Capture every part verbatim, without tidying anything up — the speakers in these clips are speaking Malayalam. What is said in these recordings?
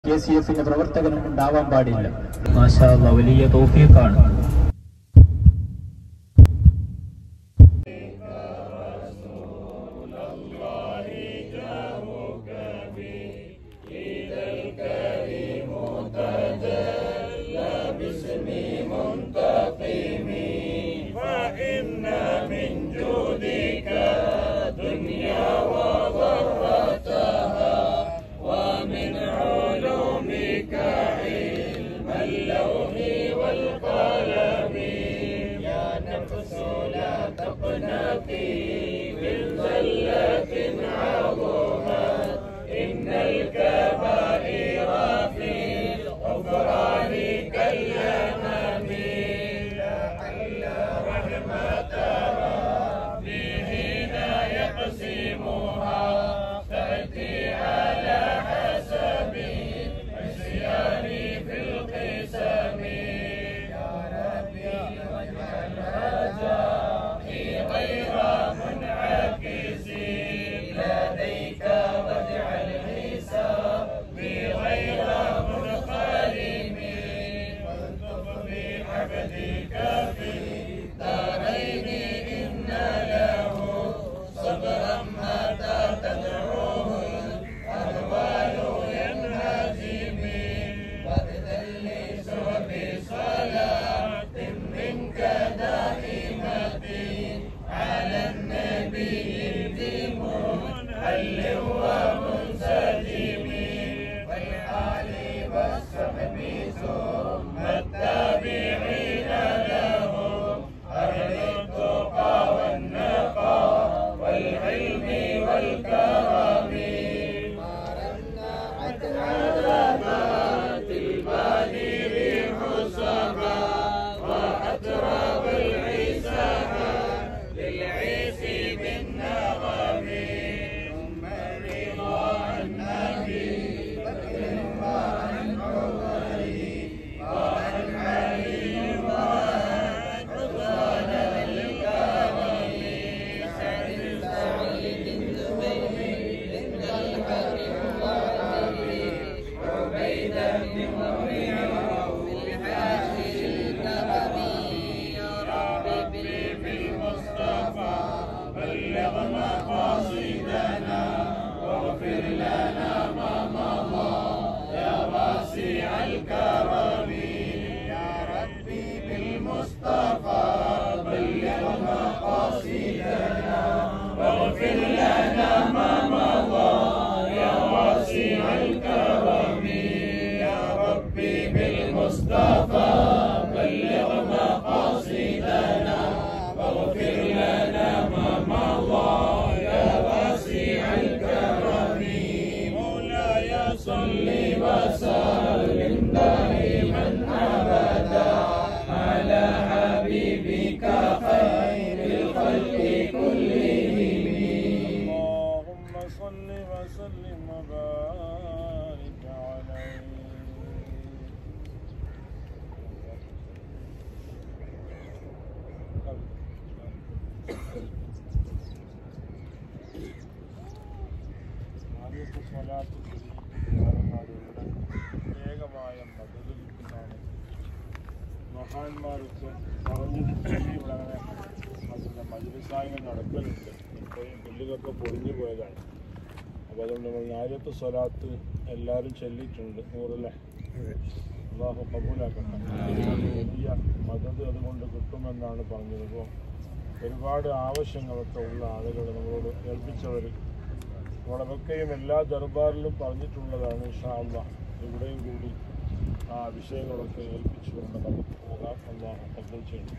കെ സി എഫിന്റെ പ്രവർത്തകനും ഉണ്ടാവാൻ പാടില്ല. മാഷാ അല്ലാഹ്, വലിയ തൗഫീഖാണ്. മഹാന്മാരൊക്കെ പറഞ്ഞിട്ട് ഇവിടെ അങ്ങനെ അതിൻ്റെ മജ്‌ലിസായി നടക്കലുണ്ട്. ഇപ്പോഴും പുല്ലുകളൊക്കെ പൊളിഞ്ഞു പോയതാണ്. അപ്പോൾ അതുകൊണ്ട് നമ്മൾ നാലത്ത് സ്വലാത്ത് എല്ലാവരും ചൊല്ലിയിട്ടുണ്ട്. നൂറല്ലേ? അല്ലാഹു കബൂലാക്കട്ടെ. വലിയ മദത് അതുകൊണ്ട് കിട്ടുമെന്നാണ് പറഞ്ഞത്. അപ്പോൾ ഒരുപാട് ആവശ്യങ്ങളൊക്കെ ഉള്ള ആളുകൾ നമ്മളോട് ഏൽപ്പിച്ചവർ നമ്മളൊക്കെയും എല്ലാ ദർബാറിലും പറഞ്ഞിട്ടുള്ളതാണ്. ഇൻഷാ അല്ലാഹ് ഇവിടെയും കൂടി ആ വിഷയങ്ങളൊക്കെ ഏൽപ്പിച്ചുകൊണ്ട് നമുക്ക് പോകാം. അല്ലാഹു കബൂൽ ചെയ്യണം.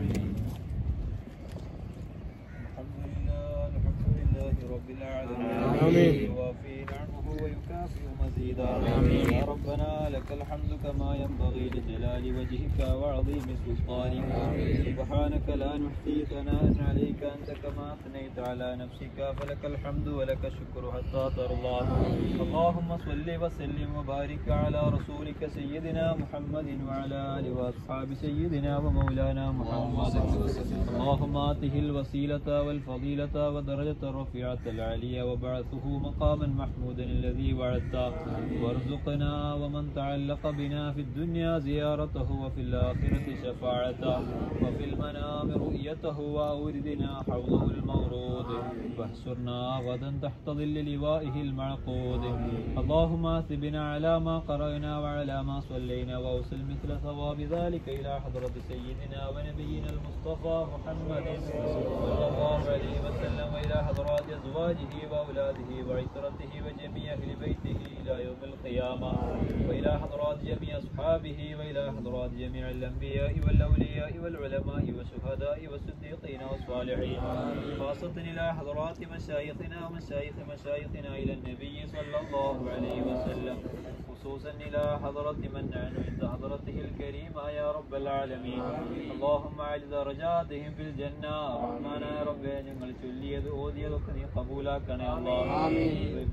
رب العالمين وفي نعمه ويكافئ مزيدا. يا ربنا لك الحمد كما ينبغي لجلال وجهك وعظيم سلطانك. سبحانك لا نحصي ثناء عليك أنت كما أثنيت على نفسك فلك الحمد ولك الشكر حتى ترضى. اللهم صل وسلم وبارك على رسولك سيدنا محمد وعلى آله وأصحاب سيدنا ومولانا محمد. اللهم آته الوسيلة والفضيلة ودرجة الرفيعة العالية وبعثه مقاما محمودا الذي وعدته وارزقنا لنا ومن تعلق بنا في الدنيا زيارته وفي الآخرة شفاعته وفي المنام رؤيته وأوردنا حوضه المورود واحشرنا غدا تحت ظل لوائه المعقود اللهم آثبنا على ما قرأنا وعلى ما صلينا وأوصل مثل ثواب ذلك إلى حضرة سيدنا ونبينا المصطفى محمد صلى الله عليه وسلم وإلى حضرات أزواجه وأولاده وعترته وجميع أهل بيته إلى يوم القيامة وإلى حضرات جميع أصحابه وإلى حضرات جميع الأنبياء والأولياء والعلماء والشهداء والصديقين والصالحين خاصة إلى حضرات مشايخنا ومشايخ مشايخنا إلى النبي صلى الله عليه وسلم خصوصا إلى حضرة من نحن عند حضرته الكريمة يا رب العالمين اللهم أعلى درجاتهم في الجنة رحمنا يا رب ഞങ്ങൾ ചൊല്ലിയത് ഓതിയതൊക്കെ നീ കബൂലാക്കണേ അല്ലാഹ്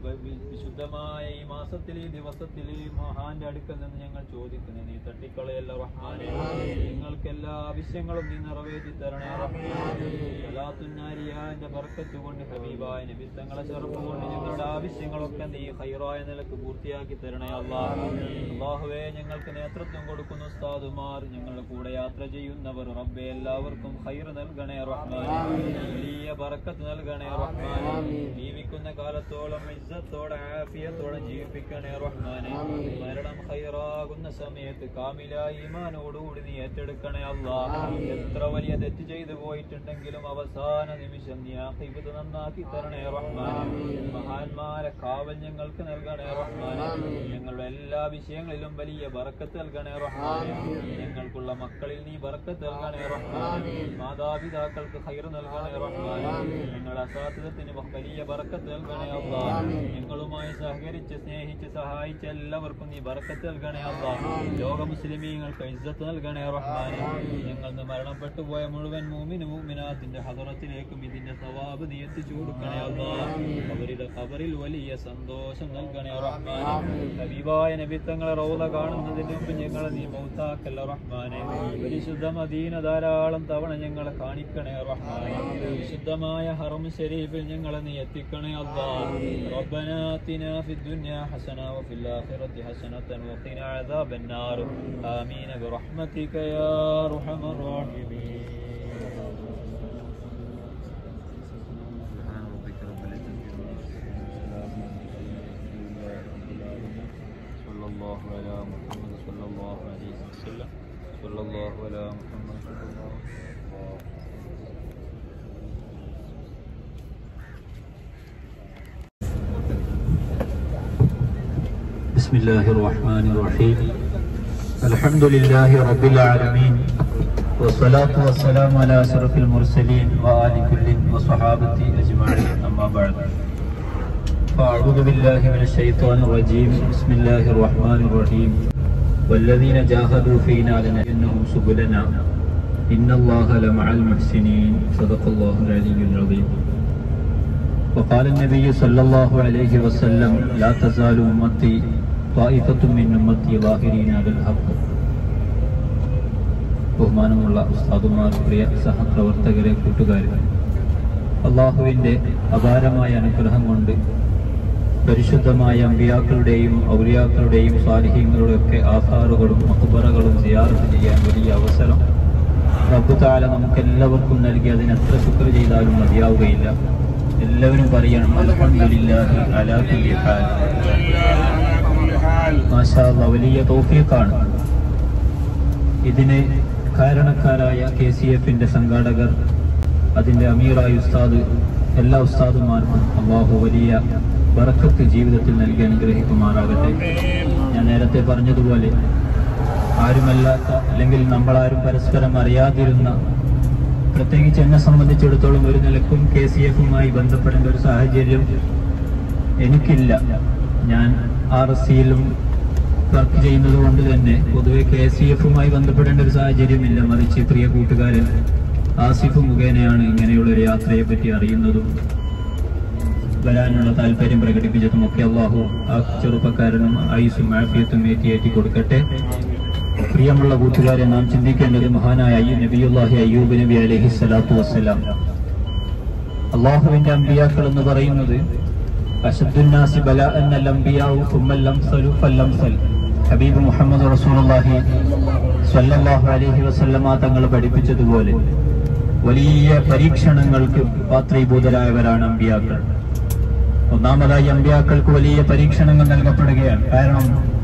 വിശുദ്ധമായ ഈ മാസത്തിൽ ഈ ദിവസത്തിൽ ഈ മഹാന്റെ അടുക്കൽ നിന്ന് ഞങ്ങൾ ചോദിക്കുന്നത് നീ തട്ടിക്കളയല്ല റഹ്മാനെ ഞങ്ങൾക്ക് എല്ലാ ആവശ്യങ്ങളും നീ നിറവേറ്റി തരണേ റഹ്മാനെ സലാത്തുന്നാരിയാന്റെ ബർക്കത്ത് കൊണ്ട് ഹബീബായ നബി തങ്ങളെ ശറഫ് കൊണ്ട് ഞങ്ങളുടെ ആവശ്യങ്ങളൊക്കെ നീ ഖൈറായ നിലക്ക് പൂർത്തിയാക്കി തരണേ അല്ലാഹ് അല്ലാഹുവേ ഞങ്ങൾക്ക് നേതൃത്വം കൊടുക്കുന്ന ഉസ്താദുമാർ ഞങ്ങളുടെ കൂടെ യാത്ര ചെയ്യുന്നവർ റബ്ബേ എല്ലാവർക്കും ഖൈർ നൽകണേ റഹ്മാനെ വലിയ ബർക്കത്ത് നൽകണേ റഹ്മാനെ ജീവിക്കുന്ന കാലത്തോളം ഇസ്സത്തോടെ ആഫിയത്തോടെ ജീവിപ്പിക്കണേ റഹ്മാനെ മരണം ഖൈറാകുന്ന സമയത്ത് കാമിലായ ഈമാനോടുകൂടി നീ ഏറ്റെടുക്കണേ അല്ലാഹ് എത്ര വലിയ തെറ്റ് ചെയ്തു പോയിട്ടുണ്ടെങ്കിലും അവസാന നിമിഷം നീ ആഖിബത്ത് നന്നാക്കി തരണേ റഹ്മാനെ മഹാന്മാരെ കാവൽ ഞങ്ങൾക്ക് നൽകണേ റഹ്മാനെ ഞങ്ങളുടെ എല്ലാ വിഷയങ്ങളിലും വലിയ ബർക്കത്ത് നൽകണേ റഹ്മാനെ ഞങ്ങൾക്കുള്ള മക്കളിൽ നീ ബർക്കത്ത് നൽകണേ റഹ്മാനെ മാതാപിതാക്കൾക്ക് ഖൈർ നൽകണേ റഹ്മാനെ ഞങ്ങളുടെ അസാധ്യത്തിന് വലിയ ബർക്കത്ത് നൽകണേ അല്ലാഹ് ഞങ്ങളുമായി സഹകരിച്ച് സ്നേഹിച്ച് സഹായിച്ച എല്ലാവർക്കും നീ ബർക്കത്ത് നൽകണേ അല്ലാഹ് ലോക മുസ്ലിമീങ്ങൾക്ക് ഇസ്സത്ത് നൽകണേ റഹ്മാനെ ഞങ്ങൾ മരണപ്പെട്ടു പോയ മുഴുവൻ മുഅ്മിൻ മുഅ്മിനാത്തിന്റെ ഹദറത്തിലേക്കും ഇതിന്റെ സവാബ് നീ എത്തിച്ചു കൊടുക്കണേ അല്ലാഹ് അവരുടെ ഖബറിൽ വലിയ സന്തോഷം നൽകണേ റഹ്മാനെ ഹബീബായ നബി തങ്ങളെ റൗള കാണുന്നതിന് മുമ്പ് ഞങ്ങളെ നീ മൗതാക്കല്ല റഹ്മാനെ പരിശുദ്ധ മദീന ധാരാളം തവണ ഞങ്ങളെ കാണിക്കണേ റഹ്മാനെ വിശുദ്ധമായ ഹറം ശരീഫിൽ ഞങ്ങളെ നീ എത്തിക്കണേ അല്ലാഹ് റബ്ബനാ ആതിനാ ഫിദ്ദുനിയാ ഹസന വഫിൽ ആഖിറതി ഹസനതൻ വഖിനാ അദാബൻ നാർ ആമീൻ ബിറഹ്മതിക യാ അർഹമർ റഹീമീൻ സല്ലല്ലാഹു അലാ മുഹമ്മദ് സല്ലല്ലാഹു അലൈഹി വസല്ലം സല്ലല്ലാഹു അലാ മുഹമ്മദ് സല്ലല്ലാഹു بسم الله الرحمن الرحيم الحمد لله رب العالمين والصلاة والسلام على أشرف المرسلين وآل كل وصحابته أجمعين أما بعد فأعوذ بالله من الشيطان الرجيم بسم الله الرحمن الرحيم والذين جاهدوا فينا لنهدينهم سبلنا إن الله لمع المحسنين صدق الله العلي العظيم وقال النبي صلى الله عليه وسلم لا تزال أمتي طائفة من أمتي ظاهرين على الحق ബഹുമാനമുള്ള ഉസ്താദുമാർ പ്രിയ സഹപ്രവർത്തകരെ കൂട്ടുകാരെ അല്ലാഹുവിന്റെ അപാരമായ അനുഗ്രഹം കൊണ്ട് പരിശുദ്ധമായ അമ്പിയാക്കളുടെയും ഔലിയാക്കളുടെയും സാലിഹീങ്ങളുടെയും ഒക്കെ ആസാറുകളും മഖ്ബറകളും സിയാറത്ത് ചെയ്യാൻ വലിയ അവസരം റബ്ബ് തആല നമുക്കെല്ലാവർക്കും നൽകി അതിന് എത്ര ശുക്ർ ചെയ്താലും മതിയാവുകയില്ല എല്ലാവരും പറയണം അൽഹംദുലില്ലാഹി അലാ കുല്ലി ഹാൽ മാഷാ അല്ലാഹ് വലിയ തൗഫീഖാണ് ഇതിന് കാരണക്കാരായ കെ സി എഫിന്റെ സംഘാടകർ അതിന്റെ അമീറായ ഉസ്താദ് എല്ലാ ഉസ്താദുമാർക്കും അല്ലാഹു വലിയ ബറക്കത്ത് ജീവിതത്തിൽ നൽകി അനുഗ്രഹിക്കുമാറാകട്ടെ ഞാൻ നേരത്തെ പറഞ്ഞതുപോലെ ആരുമല്ലാത്ത അല്ലെങ്കിൽ നമ്മളാരും പരസ്പരം അറിയാതിരുന്ന പ്രത്യേകിച്ച് എന്നെ സംബന്ധിച്ചിടത്തോളം ഒരു നിലക്കും കെ സി എഫുമായി ബന്ധപ്പെടേണ്ട ഒരു സാഹചര്യം എനിക്കില്ല ഞാൻ ആർ എസ് സിയിലും വർക്ക് ചെയ്യുന്നത് കൊണ്ട് തന്നെ പൊതുവെ കെ സി എഫുമായി ബന്ധപ്പെടേണ്ട ഒരു സാഹചര്യമില്ല മറിച്ച് പ്രിയ കൂട്ടുകാരൻ ആസിഫ് മുഖേനയാണ് ഇങ്ങനെയുള്ള ഒരു യാത്രയെ പറ്റി അറിയുന്നതും വരാനുള്ള താല്പര്യം പ്രകടിപ്പിച്ചതും ഒക്കെ അല്ലാഹു ആ ചെറുപ്പക്കാരനും ആയുസ്സും ആഫിയത്തും ഏറ്റിയേറ്റി കൊടുക്കട്ടെ പ്രിയമുള്ള കൂട്ടുകാരെ നാം ചിന്തിക്കേണ്ടത് മഹാനായ നബിയുല്ലാഹി അയ്യൂബ് നബി അലൈഹി സ്വലാത്തു വസ്സലാം അല്ലാഹുവിന്റെ അമ്പിയാക്കൾ എന്ന് പറയുന്നത് അശദ്ദുന്നാസി ബലാഅൻ അൽ അംബിയാഉ സുമ്മൽ അംസലു ഫൽ അംസൽ ഹബീബ് മുഹമ്മദ് റസൂലുള്ളാഹി സ്വല്ലല്ലാഹു അലൈഹി വസല്ലമ തങ്ങൾ പഠിപ്പിച്ചതുപോലെ വലിയ പരീക്ഷണങ്ങൾക്ക് പാത്രീഭൂതരായവരാണ് അമ്പിയാക്കൾ. ഒന്നാമതായി അമ്പിയാക്കൾക്ക് വലിയ പരീക്ഷണങ്ങൾ നൽകപ്പെടുകയാണ്. കാരണം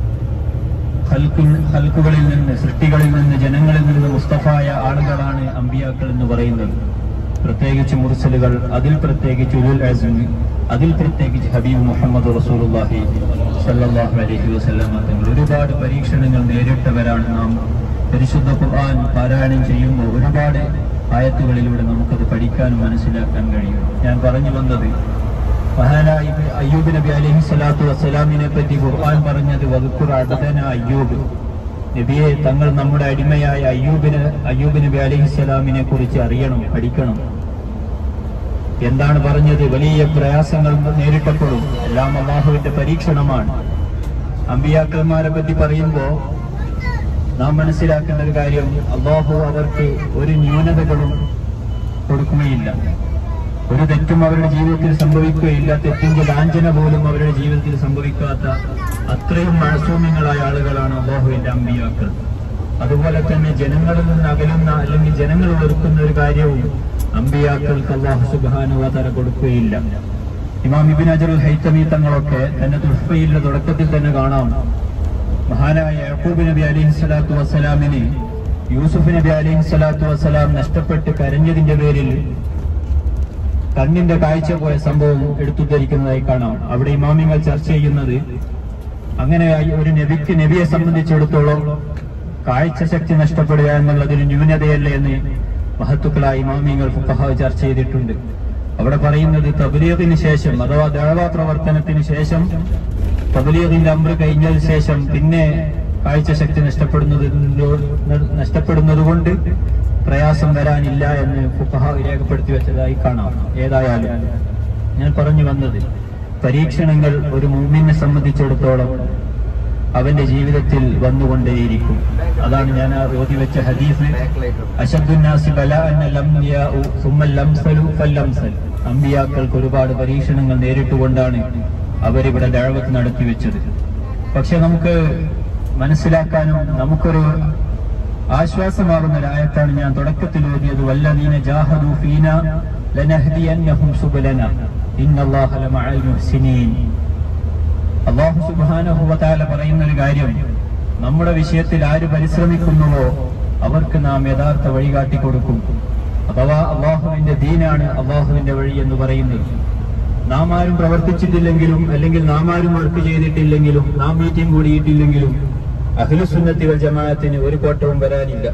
ഹൽക്കുകളിൽ നിന്ന്, സൃഷ്ടികളിൽ നിന്ന്, ജനങ്ങളിൽ നിന്ന് മുസ്തഫായ ആളുകളാണ് അമ്പിയാക്കൾ എന്ന് പറയുന്നത്. പ്രത്യേകിച്ച് മുർസലുകൾ, അതിൽ പ്രത്യേകിച്ച് ഉലുൽ അസ്മി, അതിൽ പ്രത്യേകിച്ച് ഹബീബ് മുഹമ്മദ് റസൂലുള്ളാഹി സ്വല്ലല്ലാഹു അലൈഹി വസല്ലമ തങ്ങൾ ഒരുപാട് പരീക്ഷണങ്ങൾ നേരിട്ടവരാണ്. നാം പരിശുദ്ധ ഖുർആൻ പാരായണം ചെയ്യുമ്പോൾ ഒരുപാട് ആയത്തുകളിലൂടെ നമുക്കത് പഠിക്കാനും മനസ്സിലാക്കാൻ കഴിയും. ഞാൻ പറഞ്ഞു വന്നത്, മഹാനായ അയ്യൂബ് നബി അലൈഹി സ്വലാത്തു വസ്സലാമിനെ പറ്റി ഖുർആൻ പറഞ്ഞത് വദ്കുർ അബ്ദന അയ്യൂബ്. നബിയെ, തങ്ങൾ നമ്മുടെ അടിമയായ അയ്യൂബിന് അയ്യൂബ് നബി അലൈഹി സ്വലാമിനെ കുറിച്ച് അറിയണം, പഠിക്കണം. എന്താണ് പറഞ്ഞത്? വലിയ പ്രയാസങ്ങൾ നേരിട്ടപ്പോഴും എല്ലാം അല്ലാഹുവിന്റെ പരീക്ഷണമാണ്. അമ്പിയാക്കന്മാരെ പറ്റി പറയുമ്പോൾ നാം മനസ്സിലാക്കേണ്ട ഒരു കാര്യം, അല്ലാഹു അവർക്ക് ഒരു ന്യൂനതകളും കൊടുക്കുകയില്ല, ഒരു തെറ്റും അവരുടെ ജീവിതത്തിൽ സംഭവിക്കുകയില്ല. തെറ്റിന്റെ ലാഞ്ചന പോലും അവരുടെ ജീവിതത്തിൽ സംഭവിക്കാത്ത അത്രയും മഅസൂമികളായ ആളുകളാണ് അല്ലാഹുവിന്റെ അമ്പിയാക്കൾ. അതുപോലെ തന്നെ ജനങ്ങളിൽ നിന്ന് അകലുന്ന അല്ലെങ്കിൽ ജനങ്ങൾ വെറുക്കുന്ന ഒരു കാര്യവും അമ്പിയാക്കൾക്ക് അല്ലാഹു സുബ്ഹാനഹു വ തആല കൊടുക്കുകയില്ല. ഇമാം ഇബ്നു ഹജറുൽ ഹൈതമി തങ്ങളൊക്കെ തന്റെ തുഹ്ഫയിലെ തുടക്കത്തിൽ തന്നെ കാണാം, മഹാനായ യാക്കൂബ് നബി അലൈഹി സ്വലാത്തു വസ്സലാമിന് യൂസുഫ് നബി അലൈഹി സ്വലാത്തു വസ്സലാം നഷ്ടപ്പെട്ട് കരഞ്ഞതിന്റെ പേരിൽ കണ്ണിന്റെ കാഴ്ച പോയ സംഭവം എടുത്തുദ്ധരിക്കുന്നതായി കാണാം. അവിടെ ഇമാമിങ്ങൾ ചർച്ച ചെയ്യുന്നത്, അങ്ങനെ ഒരു നബിക്ക് നബിയെ സംബന്ധിച്ചിടത്തോളം കാഴ്ച ശക്തി നഷ്ടപ്പെടുക എന്നുള്ളതൊരു ന്യൂനതയല്ലേ എന്ന് മഹത്തുക്കളായ ഇമാമിങ്ങൾ ഫുഖഹാ ചർച്ച ചെയ്തിട്ടുണ്ട്. അവിടെ പറയുന്നത്, തബ്ലീഗിന് ശേഷം അഥവാ ദഅവ പ്രവർത്തനത്തിന് ശേഷം, തബ്ലീഗിന്റെ അംറ് കഴിഞ്ഞതിന് ശേഷം പിന്നെ കാഴ്ച ശക്തി നഷ്ടപ്പെടുന്നത് നഷ്ടപ്പെടുന്നത് കൊണ്ട് പ്രയാസം വരാനില്ല എന്ന് ഫുഖഹാ രേഖപ്പെടുത്തി വെച്ചതായി കാണാം. ഏതായാലും ഞാൻ പറഞ്ഞു വന്നത്, പരീക്ഷണങ്ങൾ ഒരു മുഅ്മിനെ സംബന്ധിച്ചിടത്തോളം അവന്റെ ജീവിതത്തിൽ വന്നുകൊണ്ടേയിരിക്കും. അതാണ് ഞാൻ ആ ഓതി വെച്ച ഹദീസ്, അശദ്ദുന്നാസി ബലാഅൻ ലംബിയാഉ സുമ്മൽ ലംസലു ഫല്ലംസൽ. അമ്പിയാക്കൾക്ക് ഒരുപാട് പരീക്ഷണങ്ങൾ നേരിട്ടുകൊണ്ടാണ് അവരിവിടെ ദഅവത്ത് നടത്തി വെച്ചത്. പക്ഷെ നമുക്ക് മനസ്സിലാക്കാനും നമുക്കൊരു ആശ്വാസമാകുന്ന ഒരു ആയത്താണ് ഞാൻ തുടക്കത്തിൽ ഓതിയത്, വല്ലദീന ജാഹദു ഫീന ലനഹ്ദിയന്നഹും സുബലന ഇന്നല്ലാഹ ലമഅൽ മുഹ്സിനീൻ. അല്ലാഹു സുബ്ഹാനഹു വ തആല പറയുന്ന ഒരു കാര്യം, നമ്മുടെ വിഷയത്തിൽ ആര് പരിശ്രമിക്കുന്നുവോ അവർക്ക് നാം യഥാർത്ഥ വഴി കാട്ടിക്കൊടുക്കും. അഥവാ അള്ളാഹുവിന്റെ ദീനാണ് അള്ളാഹുവിന്റെ വഴി എന്ന് പറയുന്നത്. നാം ആരും പ്രവർത്തിച്ചിട്ടില്ലെങ്കിലും, അല്ലെങ്കിൽ നാം ആരും വർക്ക് ചെയ്തിട്ടില്ലെങ്കിലും, നാം മീറ്റിംഗ് കൂടിയിട്ടില്ലെങ്കിലും അഹ്ലുസുന്നത്തി വൽ ജമാഅത്തിന് ഒരു കോട്ടവും വരാനില്ല.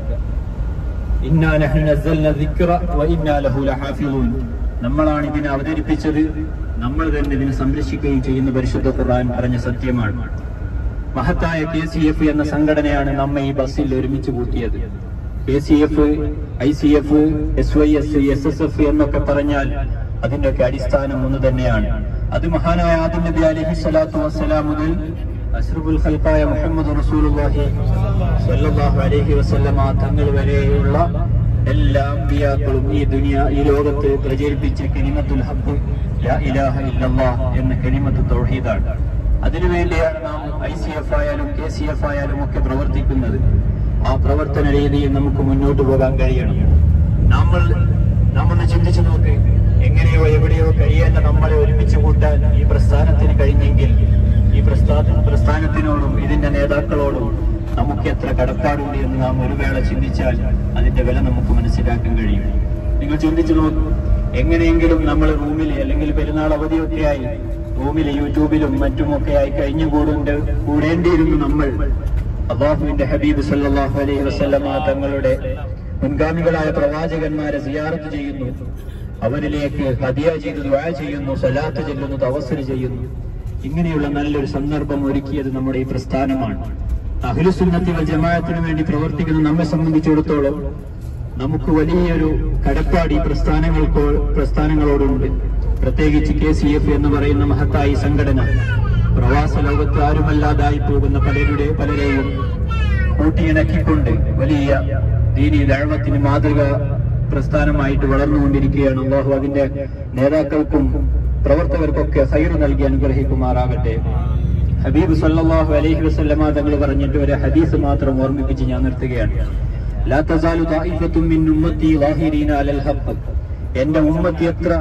ഇന്നാ നഹ്നു നസ്സൽന ദിക്റ വ ഇന്നാ ലഹു ലഹാഫിളൂൻ. നമ്മളാണ് ഇതിനെ അവതരിപ്പിച്ചത്, നമ്മൾ തന്നെ ഇതിനെ സംരക്ഷിക്കുകയും ചെയ്യുന്ന പരിശുദ്ധ ഖുർആൻ പറഞ്ഞ സത്യമാണ്. മഹത്തായ കെ സി എഫ് എന്ന സംഘടനയാണ് നമ്മെ ഈ ബസ്സിൽ ഒരുമിച്ച് കൂട്ടിയത്. K C F, I C F, S Y S, S S F എന്നൊക്കെ പറഞ്ഞാൽ അതിന്റെയൊക്കെ അടിസ്ഥാനം ഒന്ന് തന്നെയാണ്. അത് മഹാനായ ആദം നബി അലൈഹി സ്വലാത്തു വസ്സലാം മുതൽ അഷ്റഫുൽ ഖൽഖായ മുഹമ്മദ് റസൂലുള്ളാഹി സ്വല്ലല്ലാഹു അലൈഹി വസല്ലമ തങ്ങൾ വരെയുള്ള എല്ലാ അമ്പിയാക്കളും ഈ ദുനിയ ഈ ലോകത്ത് പ്രചരിപ്പിച്ച കലിമത്തുൽ ഹഖ് ലാ ഇലാഹ ഇല്ലല്ലാഹ് എന്ന കലിമത്ത് തൗഹീദാണ്. അതിനുവേണ്ടിയാണ് നാം ഐ സി എഫ് ആയാലും കെ സി എഫ് ആയാലും ഒക്കെ പ്രവർത്തിക്കുന്നത്. ആ പ്രവർത്തന രീതിയിൽ നമുക്ക് മുന്നോട്ട് പോകാൻ കഴിയണം. നമ്മൾ നമ്മൊന്ന് ചിന്തിച്ചു നോക്ക്, എങ്ങനെയോ എവിടെയോ കഴിയേണ്ട നമ്മളെ ഒരുമിച്ച് കൂട്ടാൻ ഈ പ്രസ്ഥാനത്തിന് കഴിഞ്ഞെങ്കിൽ ഈ പ്രസ്ഥാന പ്രസ്ഥാനത്തിനോടും ഇതിന്റെ നേതാക്കളോടും നമുക്ക് എത്ര കടപ്പാടുണ്ട് എന്ന് നാം ഒരു വേള ചിന്തിച്ചാൽ അതിന്റെ വില നമുക്ക് മനസ്സിലാക്കാൻ കഴിയും. നിങ്ങൾ ചിന്തിച്ചു നോക്കൂ, എങ്ങനെയെങ്കിലും നമ്മൾ റൂമിൽ അല്ലെങ്കിൽ പെരുന്നാൾ അവധിയൊക്കെയായി റൂമിൽ യൂട്യൂബിലും മറ്റുമൊക്കെയായി കഴിഞ്ഞുകൂടേണ്ട കൂടേണ്ടിയിരുന്നു നമ്മൾ അല്ലാഹുവിന്റെ ഹബീബ് സല്ലല്ലാഹു അലൈഹി വസല്ലമ തങ്ങളുടെ മുൻഗാമികളായ പ്രവാചകന്മാരെ സിയാറത്ത് ചെയ്യുന്നു, അവരിലേക്ക് ഹദിയ ചെയ്ത് ദുആ ചെയ്യുന്നു, സലാത്ത് ചൊല്ലുന്നു, തവസ്സുൽ ചെയ്യുന്നു. ഇങ്ങനെയുള്ള നല്ലൊരു സന്ദർഭം ഒരുക്കിയത് നമ്മുടെ ഈ പ്രസ്ഥാനമാണ്. അഹ്ലുസുന്നത്തി വൽ ജമാഅത്തിന് വേണ്ടി പ്രവർത്തിക്കുന്ന നമ്മെ സംബന്ധിച്ചിടത്തോളം നമുക്ക് വലിയൊരു കടപ്പാട് ഈ പ്രസ്ഥാനങ്ങൾക്കോ പ്രസ്ഥാനങ്ങളോടുണ്ട്. പ്രത്യേകിച്ച് കെ സി എഫ് എന്ന് പറയുന്ന മഹത്തായ സംഘടന പ്രവാസ ലോകത്ത് ആരുമല്ലാതായി പോകുന്ന പലരുടെ പലരെയും കൂട്ടിയിണക്കിക്കൊണ്ട് വലിയ ദീനി ദഅവത്തിന് മാതൃക പ്രസ്ഥാനമായിട്ട് വളർന്നുകൊണ്ടിരിക്കുകയാണ്. അല്ലാഹു അതിന്റെ നേതാക്കൾക്കും പ്രവർത്തകർക്കൊക്കെ ഖൈർ നൽകി അനുഗ്രഹിക്കുമാറാകട്ടെ. ഹബീബ് സല്ലല്ലാഹു അലൈഹി വസല്ലമ തങ്ങൾ പറഞ്ഞിട്ട് ഒരു ഹദീസ് മാത്രം ഓർമ്മിപ്പിച്ച് ഞാൻ നിർത്തുകയാണ്. ലാ തസാലു ദാഇഫത്തും മിൻ ഉമ്മത്തി ളാഹിരീന അലൽ ഹഖ്. എന്റെ ഉമ്മത്തി എത്ര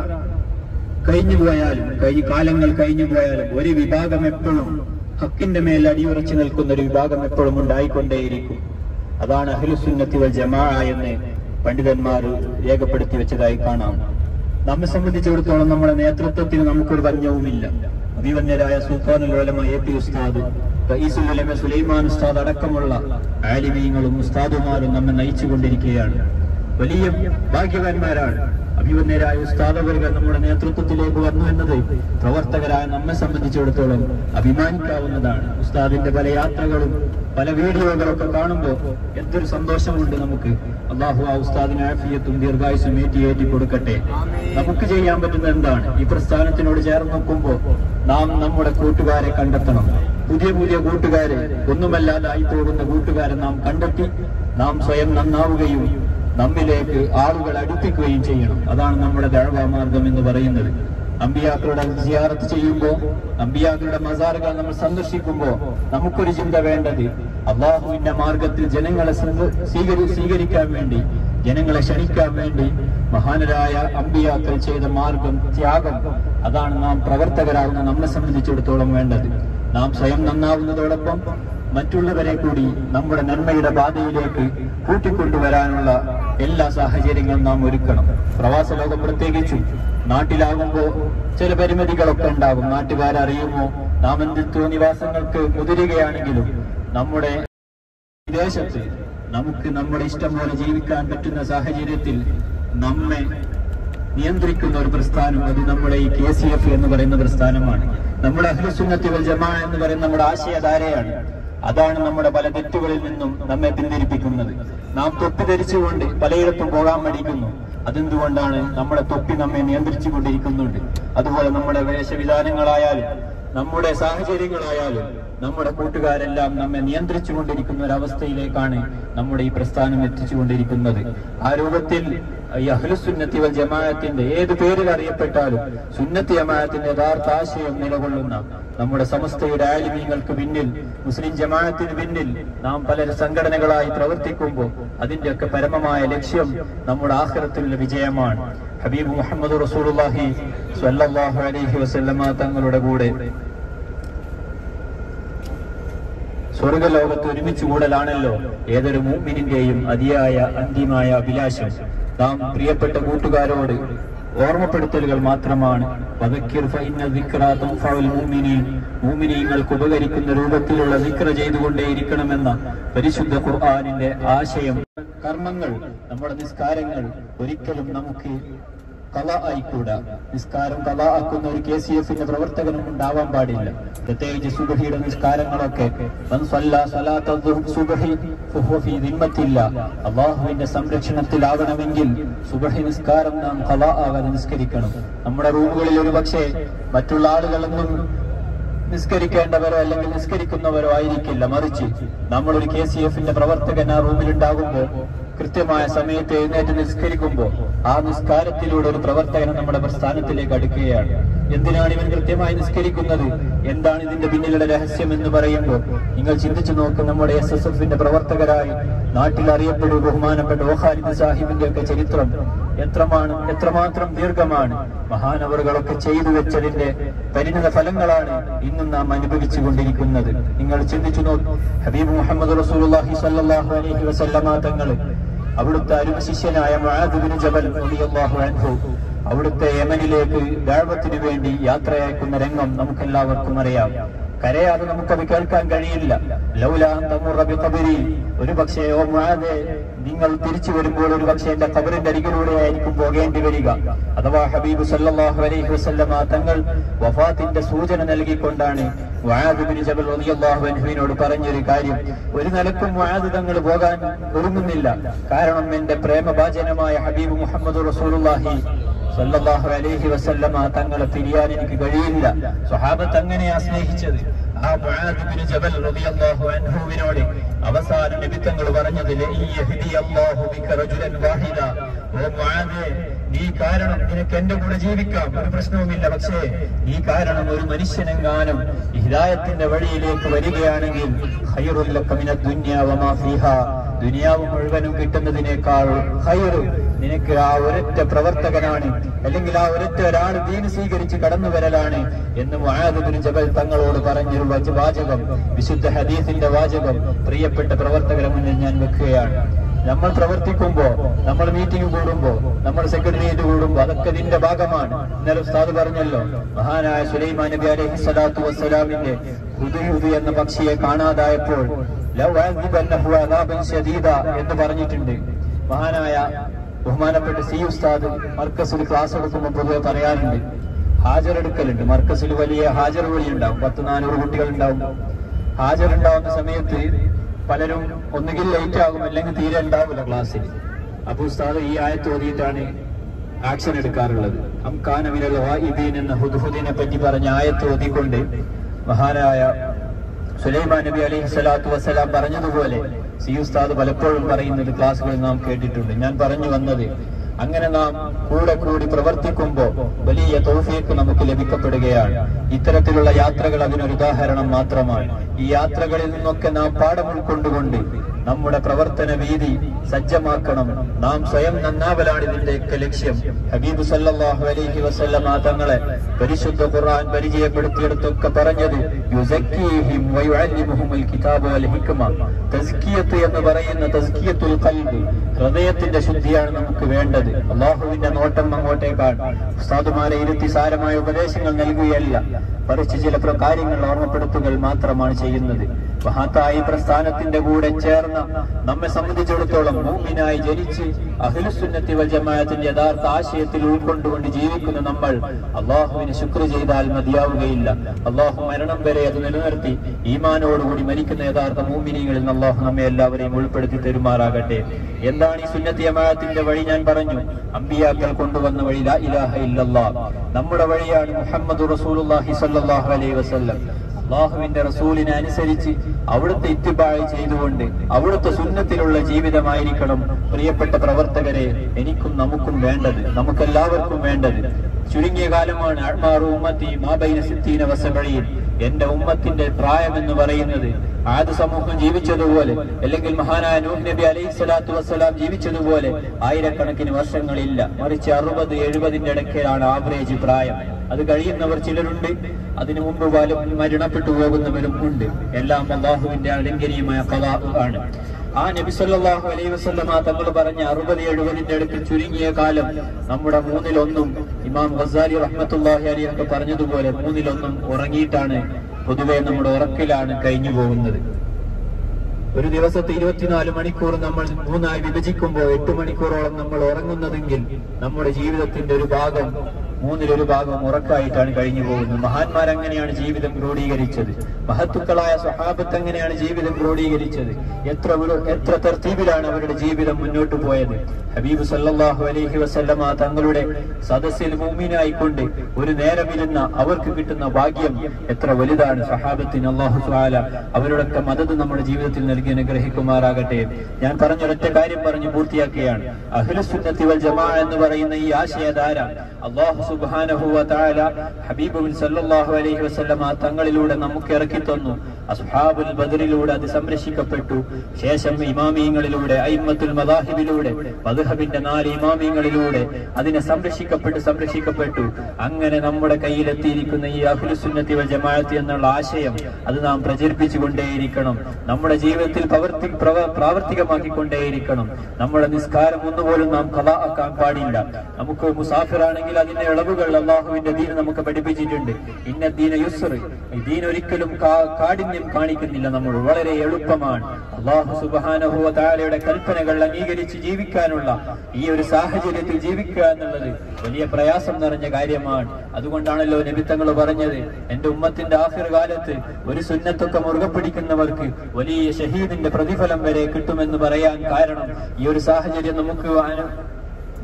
കഴിഞ്ഞു പോയാലും, കഴിഞ്ഞ കാലങ്ങൾ കഴിഞ്ഞു പോയാലും, ഒരു വിഭാഗം എപ്പോഴും ഹക്കിന്റെ മേൽ അടിയുറച്ചു നിൽക്കുന്ന ഒരു വിഭാഗം എപ്പോഴും ഉണ്ടായിക്കൊണ്ടേയിരിക്കും. അതാണ് അഹ്ലുസുന്നത്തി വൽ ജമാഅ എന്ന് പണ്ഡിതന്മാർ രേഖപ്പെടുത്തി വെച്ചതായി കാണാം. നമ്മെ സംബന്ധിച്ചിടത്തോളം നമ്മുടെ നേതൃത്വത്തിന് നമുക്കൊരു പഞ്ഞവുമില്ല. അഭിവന്യരായ സുൽത്താനുൽ ഉലമ എ പി ഉസ്താദ്, റഈസുൽ ഉലമ സുലൈമാൻ ഉസ്താദ് അടക്കമുള്ള ആലിമീങ്ങളും ഉസ്താദുമാരും നമ്മെ നയിച്ചുകൊണ്ടിരിക്കുകയാണ്. വലിയ ഭാഗ്യവാന്മാരാണ്. അഭിവന്യരായ ഉസ്താദവരുകൾ നമ്മുടെ നേതൃത്വത്തിലേക്ക് വന്നു എന്നത് പ്രവർത്തകരായ നമ്മെ സംബന്ധിച്ചിടത്തോളം അഭിമാനിക്കാവുന്നതാണ്. ഉസ്താദിന്റെ പല യാത്രകളും പല വീഡിയോകളൊക്കെ കാണുമ്പോൾ എന്തൊരു സന്തോഷമുണ്ട് നമുക്ക്. അള്ളാഹു ആ ഉസ്താദിന് ആഫിയത്തും ദീർഘായുസ്സും ഏറ്റി ഏറ്റി കൊടുക്കട്ടെ. നമുക്ക് ചെയ്യാൻ പറ്റുന്ന എന്താണ്? ഈ പ്രസ്ഥാനത്തിനോട് ചേർന്ന് നോക്കുമ്പോൾ നാം നമ്മുടെ കൂട്ടുകാരെ കണ്ടെത്തണം. പുതിയ പുതിയ കൂട്ടുകാരെ, ഒന്നുമല്ലാതായി പോകുന്ന കൂട്ടുകാരെ നാം കണ്ടെത്തി നാം സ്വയം നന്നാവുകയും നമ്മിലേക്ക് ആളുകൾ അടുപ്പിക്കുകയും ചെയ്യണം. അതാണ് നമ്മുടെ ദഅ്വ മാർഗം എന്ന് പറയുന്നത്. അമ്പിയാക്കളുടെ സിയാറത്ത് ചെയ്യുമ്പോൾ, അമ്പിയാക്കളുടെ മസാറുകൾ നമ്മൾ സന്ദർശിക്കുമ്പോൾ നമുക്കൊരു ചിന്ത വേണ്ടത് അള്ളാഹുവിന്റെ മാർഗത്തിൽ ജനങ്ങളെ സ്വീകരി സ്വീകരിക്കാൻ വേണ്ടി ജനങ്ങളെ ക്ഷണിക്കാൻ വേണ്ടി മഹാനരായ അമ്പിയാക്കൾ ചെയ്ത മാർഗം, ത്യാഗം, അതാണ് നാം പ്രവർത്തകരാകുന്ന നമ്മെ സംബന്ധിച്ചിടത്തോളം വേണ്ടത്. നാം സ്വയം നന്നാവുന്നതോടൊപ്പം മറ്റുള്ളവരെ കൂടി നമ്മുടെ നന്മയുടെ പാതയിലേക്ക് കൂട്ടിക്കൊണ്ടുവരാനുള്ള എല്ലാ സാഹചര്യങ്ങളും നാം ഒരുക്കണം. പ്രവാസ ലോകം പ്രത്യേകിച്ചും നാട്ടിലാകുമ്പോൾ ചില പരിമിതികളൊക്കെ ഉണ്ടാകും. നാട്ടുകാരറിയുമോ നാം എന്തിത്വ നിവാസങ്ങൾക്ക് മുതിരുകയാണെങ്കിലും നമ്മുടെ വിദേശത്ത് നമുക്ക് നമ്മുടെ ഇഷ്ടം പോലെ ജീവിക്കാൻ പറ്റുന്ന സാഹചര്യത്തിൽ നമ്മെ നിയന്ത്രിക്കുന്ന ഒരു പ്രസ്ഥാനം, അത് നമ്മുടെ ഈ കെ സി എഫ് എന്ന് പറയുന്ന പ്രസ്ഥാനമാണ്. നമ്മുടെ അഹ്ലുസുന്നത്തി വൽ ജമാഅ എന്ന് പറയുന്ന നമ്മുടെ ആശയധാരയാണ്. അതാണ് നമ്മുടെ പല തെറ്റുകളിൽ നിന്നും നമ്മെ പിന്തിരിപ്പിക്കുന്നത്. നാം തൊപ്പി ധരിച്ചുകൊണ്ട് പലയിടത്തും പോകാൻ മടിക്കുന്നു. അതെന്തുകൊണ്ടാണ്? നമ്മുടെ തൊപ്പി നമ്മെ നിയന്ത്രിച്ചു കൊണ്ടിരിക്കുന്നുണ്ട്. അതുപോലെ നമ്മുടെ വേഷവിധാനങ്ങളായാലും നമ്മുടെ സാഹചര്യങ്ങളായാലും നമ്മുടെ കൂട്ടുകാരെല്ലാം നമ്മെ നിയന്ത്രിച്ചു കൊണ്ടിരിക്കുന്ന ഒരവസ്ഥയിലേക്കാണ് നമ്മുടെ ഈ പ്രസ്ഥാനം എത്തിച്ചുകൊണ്ടിരിക്കുന്നത്. ആ രൂപത്തിൽ ഈ അഹ്ലുസുന്നത്തി വൽ ജമാഅത്തിന്റെ ഏത് പേരിൽ അറിയപ്പെട്ടാലും സുന്നത്തി ജമാഅത്തിന്റെ യഥാർത്ഥ ആശയം നിലകൊള്ളുന്ന നമ്മുടെ സമസ്തയുടെ ആലിമീങ്ങൾക്ക് പിന്നിൽ, മുസ്ലിം ജമാഅത്തിന് പിന്നിൽ നാം പല സംഘടനകളായി പ്രവർത്തിക്കുമ്പോൾ അതിന്റെയൊക്കെ പരമമായ ലക്ഷ്യം നമ്മുടെ ആഖിറത്തിലുള്ള വിജയമാണ്. ഹബീബ് മുഹമ്മദ് റസൂലുള്ളാഹി സ്വല്ലല്ലാഹു അലൈഹി വസല്ലമ തങ്ങളുടെ കൂടെ സ്വർഗലോകത്ത് ഒരുമിച്ച് കൂടലാണല്ലോ ഏതൊരു മുഅ്മിനിന്റെയും അതിയായ അന്തിമമായ അഭിലാഷം. നാം പ്രിയപ്പെട്ട കൂട്ടുകാരോട് ഓർമ്മപ്പെടുത്തലുകൾ മാത്രമാണ്. മുഅ്മിനീങ്ങൾക്ക് ഉപകരിക്കുന്ന രൂപത്തിലുള്ള ദിക്ർ ചെയ്തുകൊണ്ടേയിരിക്കണമെന്ന പരിശുദ്ധ ഖുർആനിന്റെ ആശയം. കർമ്മങ്ങൾ, നമ്മുടെ നിസ്കാരങ്ങൾ ഒരിക്കലും നമുക്ക് കലാ ആയിക്കൂടാ. നിസ്കാരം കലാ ആക്കുന്ന ഒരു കെ സി എഫിന്റെ പ്രവർത്തകനും ഉണ്ടാവാൻ പാടില്ല. പ്രത്യേകിച്ച് സുബഹിയുടെ നിസ്കാരങ്ങളൊക്കെ അള്ളാഹുവിന്റെ സംരക്ഷണത്തിലാകണമെങ്കിൽ സുബഹി നിസ്കാരം നാം കലാ ആകാതെ നിസ്കരിക്കണം. നമ്മുടെ റൂമുകളിൽ ഒരു പക്ഷേ മറ്റുള്ള ആളുകളൊന്നും നിസ്കരിക്കേണ്ടവരോ അല്ലെങ്കിൽ നിസ്കരിക്കുന്നവരോ ആയിരിക്കില്ല. മറിച്ച് നമ്മളൊരു കെ സി എഫിന്റെ പ്രവർത്തകൻ ആ റൂമിലുണ്ടാകുമ്പോൾ കൃത്യമായ സമയത്ത് എഴുന്നേറ്റ് നിസ്കരിക്കുമ്പോൾ ആ നിസ്കാരത്തിലൂടെ ഒരു പ്രവർത്തകൻ നമ്മുടെ പ്രസ്ഥാനത്തിലേക്ക് അടുക്കുകയാണ്. എന്തിനാണ് ഇവൻ കൃത്യമായി നിസ്കരിക്കുന്നത്? എന്താണ് ഇതിന്റെ പിന്നിലുള്ള രഹസ്യം എന്ന് പറയുമ്പോൾ നിങ്ങൾ ചിന്തിച്ചു നോക്കും. നമ്മുടെ എസ് എസ് എഫിന്റെ പ്രവർത്തകരായി നാട്ടിൽ അറിയപ്പെടുന്ന ബഹുമാനപ്പെട്ട ഖാലിദ് സാഹിബിന്റെ ഒക്കെ ചരിത്രം എത്രമാണ്, എത്രമാത്രം ദീർഘമാണ്. മഹാനവറുകളൊക്കെ ചെയ്തു വെച്ചതിന്റെ പരിണിത ഫലങ്ങളാണ് ഇന്നും നാം അനുഭവിച്ചു കൊണ്ടിരിക്കുന്നത്. നിങ്ങൾ ചിന്തിച്ചു നോക്കും. ഹബീബ് മുഹമ്മദ് റസൂലുള്ളാഹി സ്വല്ലല്ലാഹു അലൈഹി വസല്ലമ തങ്ങൾ അവിടുത്തെ അരുമ ശിഷ്യനായ മുആദ് ബിൻ ജബൽ റളിയല്ലാഹു അൻഹു അവിടുത്തെ യമനിലേക്ക് ദഅവത്തിന് വേണ്ടി യാത്രയക്കുന്ന രംഗം നമുക്കെല്ലാവർക്കും അറിയാം. കരയാതെ നമുക്കത് കേൾക്കാൻ കഴിയില്ല. ലൗലാ അൻ തമുറ ബിഖബരി, ഒരു പക്ഷേ ഓ മുആദേ, നിങ്ങൾ തിരിച്ചു വരുമ്പോൾ ഒരു പക്ഷേ എന്റെ ഖബറിന്റെ അരികിലൂടെ ആയിരിക്കും പോകേണ്ടി വരിക. അഥവാ ഹബീബ് സല്ലല്ലാഹു അലൈഹി വസല്ലമ തങ്ങൾ വഫാത്തിന്റെ സൂചന നൽകിക്കൊണ്ടാണ് മുആദ് ബിൻ ജബൽ റളിയല്ലാഹു അൻഹുവിനോട് പറഞ്ഞൊരു കാര്യം. ഒരു നിലക്കും മുആദ് തങ്ങൾ പോകാൻ ഒരുങ്ങുന്നില്ല. കാരണം എന്റെ പ്രേമഭാജനമായ ഹബീബ് മുഹമ്മദ് റസൂലുള്ളാഹി സല്ലല്ലാഹു അലൈഹി വസല്ലമ തങ്ങളെ പിരിയാൻ എനിക്ക് കഴിയില്ല. സ്വഹാബത്ത് അങ്ങനെയാ സ്നേഹിച്ചത്. ആ മുആദ് ബിൻ ജബൽ റളിയല്ലാഹു അൻഹുവിനോട് അവസാന നബി തങ്ങൾ പറഞ്ഞത്, ലഇ യഹ്ദി അല്ലാഹു ബിക റജുലൻ വാഹിദ, ഓ മുആദേ, നീ കാരണം നിനക്ക് എന്റെ കൂടെ ജീവിക്കാം, ഒരു പ്രശ്നവുമില്ല. പക്ഷേ നീ കാരണം ഒരു മനുഷ്യനെങ്ങാനും ഹിദായത്തിന്റെ വഴിയിലേക്ക് വരികയാണെങ്കിൽ ഖൈറുൽ ലക മിനദ് ദുനിയാ വമാ ഫീഹാ, ദുനിയാവ് മുഴുവനും കിട്ടുന്നതിനേക്കാൾ ഖൈറ് നിനക്ക് ആ ഒരൊറ്റ പ്രവർത്തകനാണ്, അല്ലെങ്കിൽ ആ ഒരൊറ്റ ഒരാൾ ദീൻ സ്വീകരിച്ച് കടന്നു വരലാണ് എന്ന് മുആദ് ബിൻ ജബൽ തങ്ങളോട് പറഞ്ഞൊരു വാചകം, വിശുദ്ധ ഹദീസിന്റെ വാചകം പ്രിയപ്പെട്ട പ്രവർത്തകരെ മുന്നിൽ ഞാൻ വെക്കുകയാണ്. നമ്മൾ പ്രവർത്തിക്കുമ്പോ, നമ്മൾ മീറ്റിംഗ് കൂടുമ്പോ, നമ്മൾ സെക്രട്ടേറിയറ്റ് കൂടുമ്പോ അതൊക്കെ ഇതിന്റെ ഭാഗമാണ്. ഇന്നലെ ഉസ്താദ് പറഞ്ഞല്ലോ, മഹാനായ സുലൈമാൻ നബി അലൈഹി സ്വലാത്തു വസ്സലാമിന്റെ ഹുദുഹുദ് എന്ന പക്ഷിയെ കാണാതായപ്പോൾ ലൗ അഅദിബന്നഹു അദാബൻ ശദീദ എന്ന് പറഞ്ഞിട്ടുണ്ട്. മഹാനായ ബഹുമാനപ്പെട്ട സി ഉസ്താദ് മർക്കസിൽ ക്ലാസ് എടുക്കുമ്പോൾ പൊതുവെ പറയാറുണ്ട്, ഹാജർ എടുക്കലുണ്ട്. മർക്കസിൽ വലിയ ഹാജർ വിളി ഉണ്ടാവും, പത്ത് നാനൂറ് കുട്ടികൾ ഉണ്ടാവും. ഹാജർ ഉണ്ടാവുന്ന സമയത്ത് പലരും ഒന്നുകിൽ ലേറ്റ് ആകും, അല്ലെങ്കിൽ തീരെ ഉണ്ടാവില്ല ക്ലാസ്സിൽ. അപ്പൊ ഉസ്താദ് ഈ ആയത്ത് ഓതിയിട്ടാണ് ആക്ഷൻ എടുക്കാറുള്ളത്. അംകാന മിനൽ ഗായിബീൻ എന്ന ഹുദ്ഹുദിനെ പറ്റി പറഞ്ഞ ആയത്ത് ഓതിക്കൊണ്ട് മഹാനായ സുലൈമാൻ നബി അലൈഹി സ്വലാത്തു വസ്സലാം പറഞ്ഞതുപോലെ സി ഉസ്താദ് പലപ്പോഴും പറയുന്നത് ക്ലാസ്സുകളിൽ നാം കേട്ടിട്ടുണ്ട്. ഞാൻ പറഞ്ഞു വന്നത്, അങ്ങനെ നാം കൂടെ കൂടി പ്രവർത്തിക്കുമ്പോ വലിയ തൗഫീഖ് നമുക്ക് ലഭിക്കപ്പെടുകയാണ്. ഇത്തരത്തിലുള്ള യാത്രകൾ അതിനൊരു ഉദാഹരണം മാത്രമാണ്. ഈ യാത്രകളിൽ നിന്നൊക്കെ നാം പാഠം ഉൾക്കൊണ്ടുകൊണ്ട് നമ്മുടെ പ്രവർത്തന വീതി സജ്ജമാക്കണം. നാം സ്വയം നന്നാവലാണ് ഇതിന്റെയൊക്കെ ലക്ഷ്യം. ഹബീബ് സല്ലല്ലാഹു അലൈഹി വസല്ലമ തങ്ങളെ പരിശുദ്ധ ഖുർആൻ പരിചയപ്പെടുത്തിയെടുത്തൊക്കെ പറഞ്ഞത് യുസക്കീഹിം വയുഅല്ലിമുഹുൽ കിതാബ വൽ ഹിക്മ. തസ്കിയത്ത് എന്ന് പറയുന്ന തസ്കിയത്തുൽ ഖൽബ്, ഹൃദയത്തിന്റെ ശുദ്ധിയാണ് നമുക്ക് വേണ്ടത്. അല്ലാഹുവിന്റെ നോട്ടം അങ്ങോട്ടേക്കാണ്. ഉസ്താദുമാരെ ഇരുത്തി സാരമായ ഉപദേശങ്ങൾ നൽകുകയല്ല, മറിച്ച് ചില കാര്യങ്ങൾ ഓർമ്മപ്പെടുത്തുകൾ മാത്രമാണ് ചെയ്യുന്നത്. മഹത്തായി പ്രസ്ഥാനത്തിന്റെ കൂടെ ചേർന്ന നമ്മെ സംബന്ധിച്ചിടത്തോളം മുഅ്മിനായി ജനിച്ച് അഹ്ലുസുന്നത്തി വൽ ജമാഅത്തിന്റെ യഥാർത്ഥ ആശയത്തിൽ ഉൾക്കൊണ്ടുകൊണ്ട് ജീവിക്കുന്ന നമ്മൾ അള്ളാഹുവിന് ശുക്ർ ചെയ്താൽ മതിയാവുകയില്ല. അള്ളാഹു മരണം വരെ അത് നിലനിർത്തി ഈമാനോടുകൂടി മരിക്കുന്ന യഥാർത്ഥ മുഅ്മിനീങ്ങളിൽ നിന്ന് അള്ളാഹു നമ്മെ എല്ലാവരെയും ഉൾപ്പെടുത്തി തരുമാറാകട്ടെ. എന്താണ് ഈ സുന്നത്തി ജമാഅത്തിന്റെ വഴി? ഞാൻ പറഞ്ഞു, അമ്പിയാക്കൾ കൊണ്ടുവന്ന വഴി ലാ ഇലാഹ ഇല്ലല്ലാഹ്. നമ്മുടെ വഴിയാണ് മുഹമ്മദ് റസൂലുള്ളാഹി സ്വല്ലല്ലാഹു അലൈഹി വസല്ലം. അള്ളാഹുവിന്റെ റസൂലിനെ അനുസരിച്ച് അവിടുത്തെ ഇത്തിബാഅ് ചെയ്തുകൊണ്ട് അവിടുത്തെ സുന്നത്തിലുള്ള ജീവിതമായിരിക്കണം പ്രിയപ്പെട്ട പ്രവർത്തകരെ എനിക്കും നമുക്കും വേണ്ടത്, നമുക്കെല്ലാവർക്കും വേണ്ടത്. ചുരുങ്ങിയ കാലമാണ് അഅ്മാറു ഉമ്മത്തി മാ ബൈന സിത്തീന വസബഈൻ. എന്റെ ഉമ്മത്തിന്റെ പ്രായം എന്ന് പറയുന്നത് ആദ് സമൂഹം ജീവിച്ചതുപോലെ, അല്ലെങ്കിൽ മഹാനായ നൂഹ് നബി അലൈഹി സ്വലാത്തു വസ്സലാം ജീവിച്ചതുപോലെ ആയിരക്കണക്കിന് വർഷങ്ങളില്ല, മറിച്ച് അറുപത് എഴുപതിന്റെ ഇടയ്ക്കാണ് ആവറേജ് പ്രായം. അത് കഴിയുന്നവർ ചിലരുണ്ട്, അതിനു മുമ്പ് മരണപ്പെട്ടു പോകുന്നവരും ഉണ്ട്. എല്ലാം അല്ലാഹുവിന്റെ അലംഘനീയമായ ഖദാ ആണ്. ആ നബി സല്ലല്ലാഹു അലൈഹി വസല്ലമ തങ്ങൾ പറഞ്ഞ അറുപത് എഴുപതിന്റെ അടുത്ത് ചുരുങ്ങിയ കാലം നമ്മുടെ മൂന്നിലൊന്നും, ഇമാം ഗസാലി റഹ്മത്തുള്ളാഹി അലൈഹി ഒക്കെ പറഞ്ഞതുപോലെ മൂന്നിലൊന്നും ഉറങ്ങിയിട്ടാണ്, പൊതുവെ നമ്മുടെ ഉറക്കിലാണ് കഴിഞ്ഞു പോകുന്നത്. ഒരു ദിവസത്തെ ഇരുപത്തിനാല് മണിക്കൂർ നമ്മൾ മൂന്നായി വിഭജിക്കുമ്പോൾ എട്ട് മണിക്കൂറോളം നമ്മൾ ഉറങ്ങുന്നതെങ്കിൽ നമ്മുടെ ജീവിതത്തിന്റെ ഒരു ഭാഗം, മൂന്നിലൊരു ഭാഗം ഉറക്കായിട്ടാണ് കഴിഞ്ഞു പോകുന്നത്. മഹാന്മാരങ്ങനെയാണ് ജീവിതം ക്രോഡീകരിച്ചത്. മഹത്തുക്കളായ സ്വഹാബത്ത് അങ്ങനെയാണ് ജീവിതം ക്രോഡീകരിച്ചത്. എത്ര എത്ര തർത്തീബിലാണ് അവരുടെ ജീവിതം മുന്നോട്ട് പോയത്. ഹബീബ് സല്ലല്ലാഹു അലൈഹി വസല്ലമ തങ്ങളുടെ സദസ്സിൽ മുഅ്മിനായിക്കൊണ്ട് ഒരു നേരമിരുന്ന അവർക്ക് കിട്ടുന്ന ഭാഗ്യം എത്ര വലുതാണ്. സ്വഹാബത്തിന് അല്ലാഹു തആല അവരുടെയൊക്കെ മദദ് നമ്മുടെ ജീവിതത്തിൽ നൽകി അനുഗ്രഹിക്കുമാറാകട്ടെ. ഞാൻ പറഞ്ഞൊരൊറ്റ കാര്യം പറഞ്ഞു പൂർത്തിയാക്കുകയാണ്. അഹ്ലുസുന്നത്തി വൽ ജമാഅ എന്ന് പറയുന്ന ഈ ആശയധാര അല്ലാഹു സുബ്ഹാനഹു വ തആല ഹബീബ് സല്ലല്ലാഹു അലൈഹി വസല്ലമ തങ്ങളിലൂടെ നമുക്ക് ഇറക്കി തന്നു. അസ്ഹാബുൽ ബദറിലൂടെ അത് സംരക്ഷിക്കപ്പെട്ടു. ശേഷം ഇമാമിയങ്ങളിലൂടെ, അയിമ്മത്തുൽ മദാഹിബിലൂടെ, മദ്ഹബിന്റെ നാല് ഇമാമിയങ്ങളിലൂടെ അതിനെ സംരക്ഷിക്കപ്പെട്ടു സംരക്ഷിക്കപ്പെട്ടു അങ്ങനെ നമ്മുടെ കയ്യിലെത്തിയിരിക്കുന്ന ഈ അഹ്ലുസുന്നത്തി വൽ ജമാഅത്ത് എന്നുള്ള ആശയം അത് നാം പ്രചരിപ്പിച്ചുകൊണ്ടേയിരിക്കണം. നമ്മുടെ ജീവിതത്തിൽ പ്രവർത്തി പ്രാവർത്തികമാക്കിക്കൊണ്ടേയിരിക്കണം. നമ്മുടെ നിസ്കാരം ഒന്നുപോലും നാം ഖളാ ആക്കാൻ പാടില്ല. നമുക്ക് മുസാഫിറാണെങ്കിൽ അതിന്റെ ഇളവുകൾ അള്ളാഹുവിന്റെ ദീൻ നമുക്ക് പഠിപ്പിച്ചിട്ടുണ്ട്. ഇന്ന ദീന യുസ്ർ, ഈ ദീൻ ഒരിക്കലും കാഠിന്യം കാണിക്കുന്നില്ല. നമ്മൾ വളരെ എളുപ്പമാണ്. അല്ലാഹു സുബ്ഹാനഹു വ തആലയുടെ കൽപ്പനകൾ അംഗീകരിച്ച് ജീവിക്കാനുള്ള ഈ ഒരു സാഹചര്യത്തിൽ ജീവിക്കുക എന്നുള്ളത് വലിയ പ്രയാസം നിറഞ്ഞ കാര്യമാണ്. അതുകൊണ്ടാണല്ലോ നബി തങ്ങൾ പറഞ്ഞത്, എന്റെ ഉമ്മത്തിന്റെ ആഖിർ കാലത്ത് ഒരു സുന്നത്തൊക്കെ മുറുകെ പിടിക്കുന്നവർക്ക് വലിയ ഷഹീദിന്റെ പ്രതിഫലം വരെ കിട്ടുമെന്ന് പറയാൻ കാരണം ഈ ഒരു സാഹചര്യം നമുക്ക്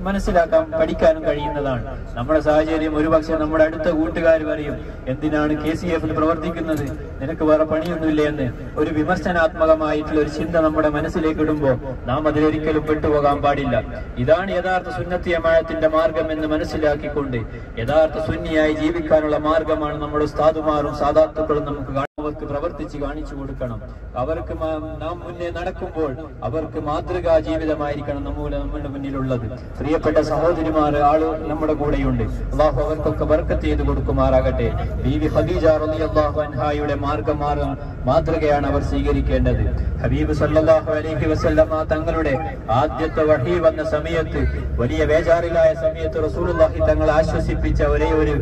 മനസ്സിലാക്കാൻ പഠിക്കാനും കഴിയുന്നതാണ്. നമ്മുടെ സാഹചര്യം ഒരുപക്ഷെ നമ്മുടെ അടുത്ത കൂട്ടുകാർ പറയും, എന്തിനാണ് കെ സി എഫിൽ പ്രവർത്തിക്കുന്നത്, നിനക്ക് വേറെ പണിയൊന്നുമില്ല എന്ന് ഒരു വിമർശനാത്മകമായിട്ടുള്ള ഒരു ചിന്ത നമ്മുടെ മനസ്സിലേക്ക് ഇടുമ്പോൾ നാം അതിലൊരിക്കലും പെട്ടുപോകാൻ പാടില്ല. ഇതാണ് യഥാർത്ഥ സുന്നത്തി ജമാഅത്തിന്റെ മാർഗം എന്ന് മനസ്സിലാക്കിക്കൊണ്ട് യഥാർത്ഥ സുന്നിയായി ജീവിക്കാനുള്ള മാർഗമാണ് നമ്മുടെ ഉസ്താദുമാരും സാദാത്തുക്കളും നമുക്ക് അവർക്ക് പ്രവർത്തിച്ച് കാണിച്ചു കൊടുക്കണം. അവർക്ക് നാം മുന്നേ നടക്കുമ്പോൾ അവർക്ക് മാതൃകാ ജീവിതമായിരിക്കണം നമ്മുടെ നമ്മുടെ മുന്നിലുള്ളത്. പ്രിയപ്പെട്ട സഹോദരിമാർ ആള് നമ്മുടെ കൂടെയുണ്ട്. അള്ളാഹു അവർക്കൊക്കെ ബർക്കത്ത് ചെയ്ത് കൊടുക്കുമാറാകട്ടെ. ബീവി ഖദീജ റളിയല്ലാഹു അൻഹായുടെ മാർഗമാർഗം മാതൃകയാണ് അവർ സ്വീകരിക്കേണ്ടത്. ഹബീബ് സല്ലല്ലാഹു അലൈഹി വസല്ലമ തങ്ങളുടെ ആദ്യത്തെ വഹി വന്ന സമയത്ത്, വലിയ ബേജാറിലായ സമയത്ത് റസൂലുള്ളാഹി തങ്ങളെ ആശ്വസിപ്പിച്ച ഒരേ ഒരു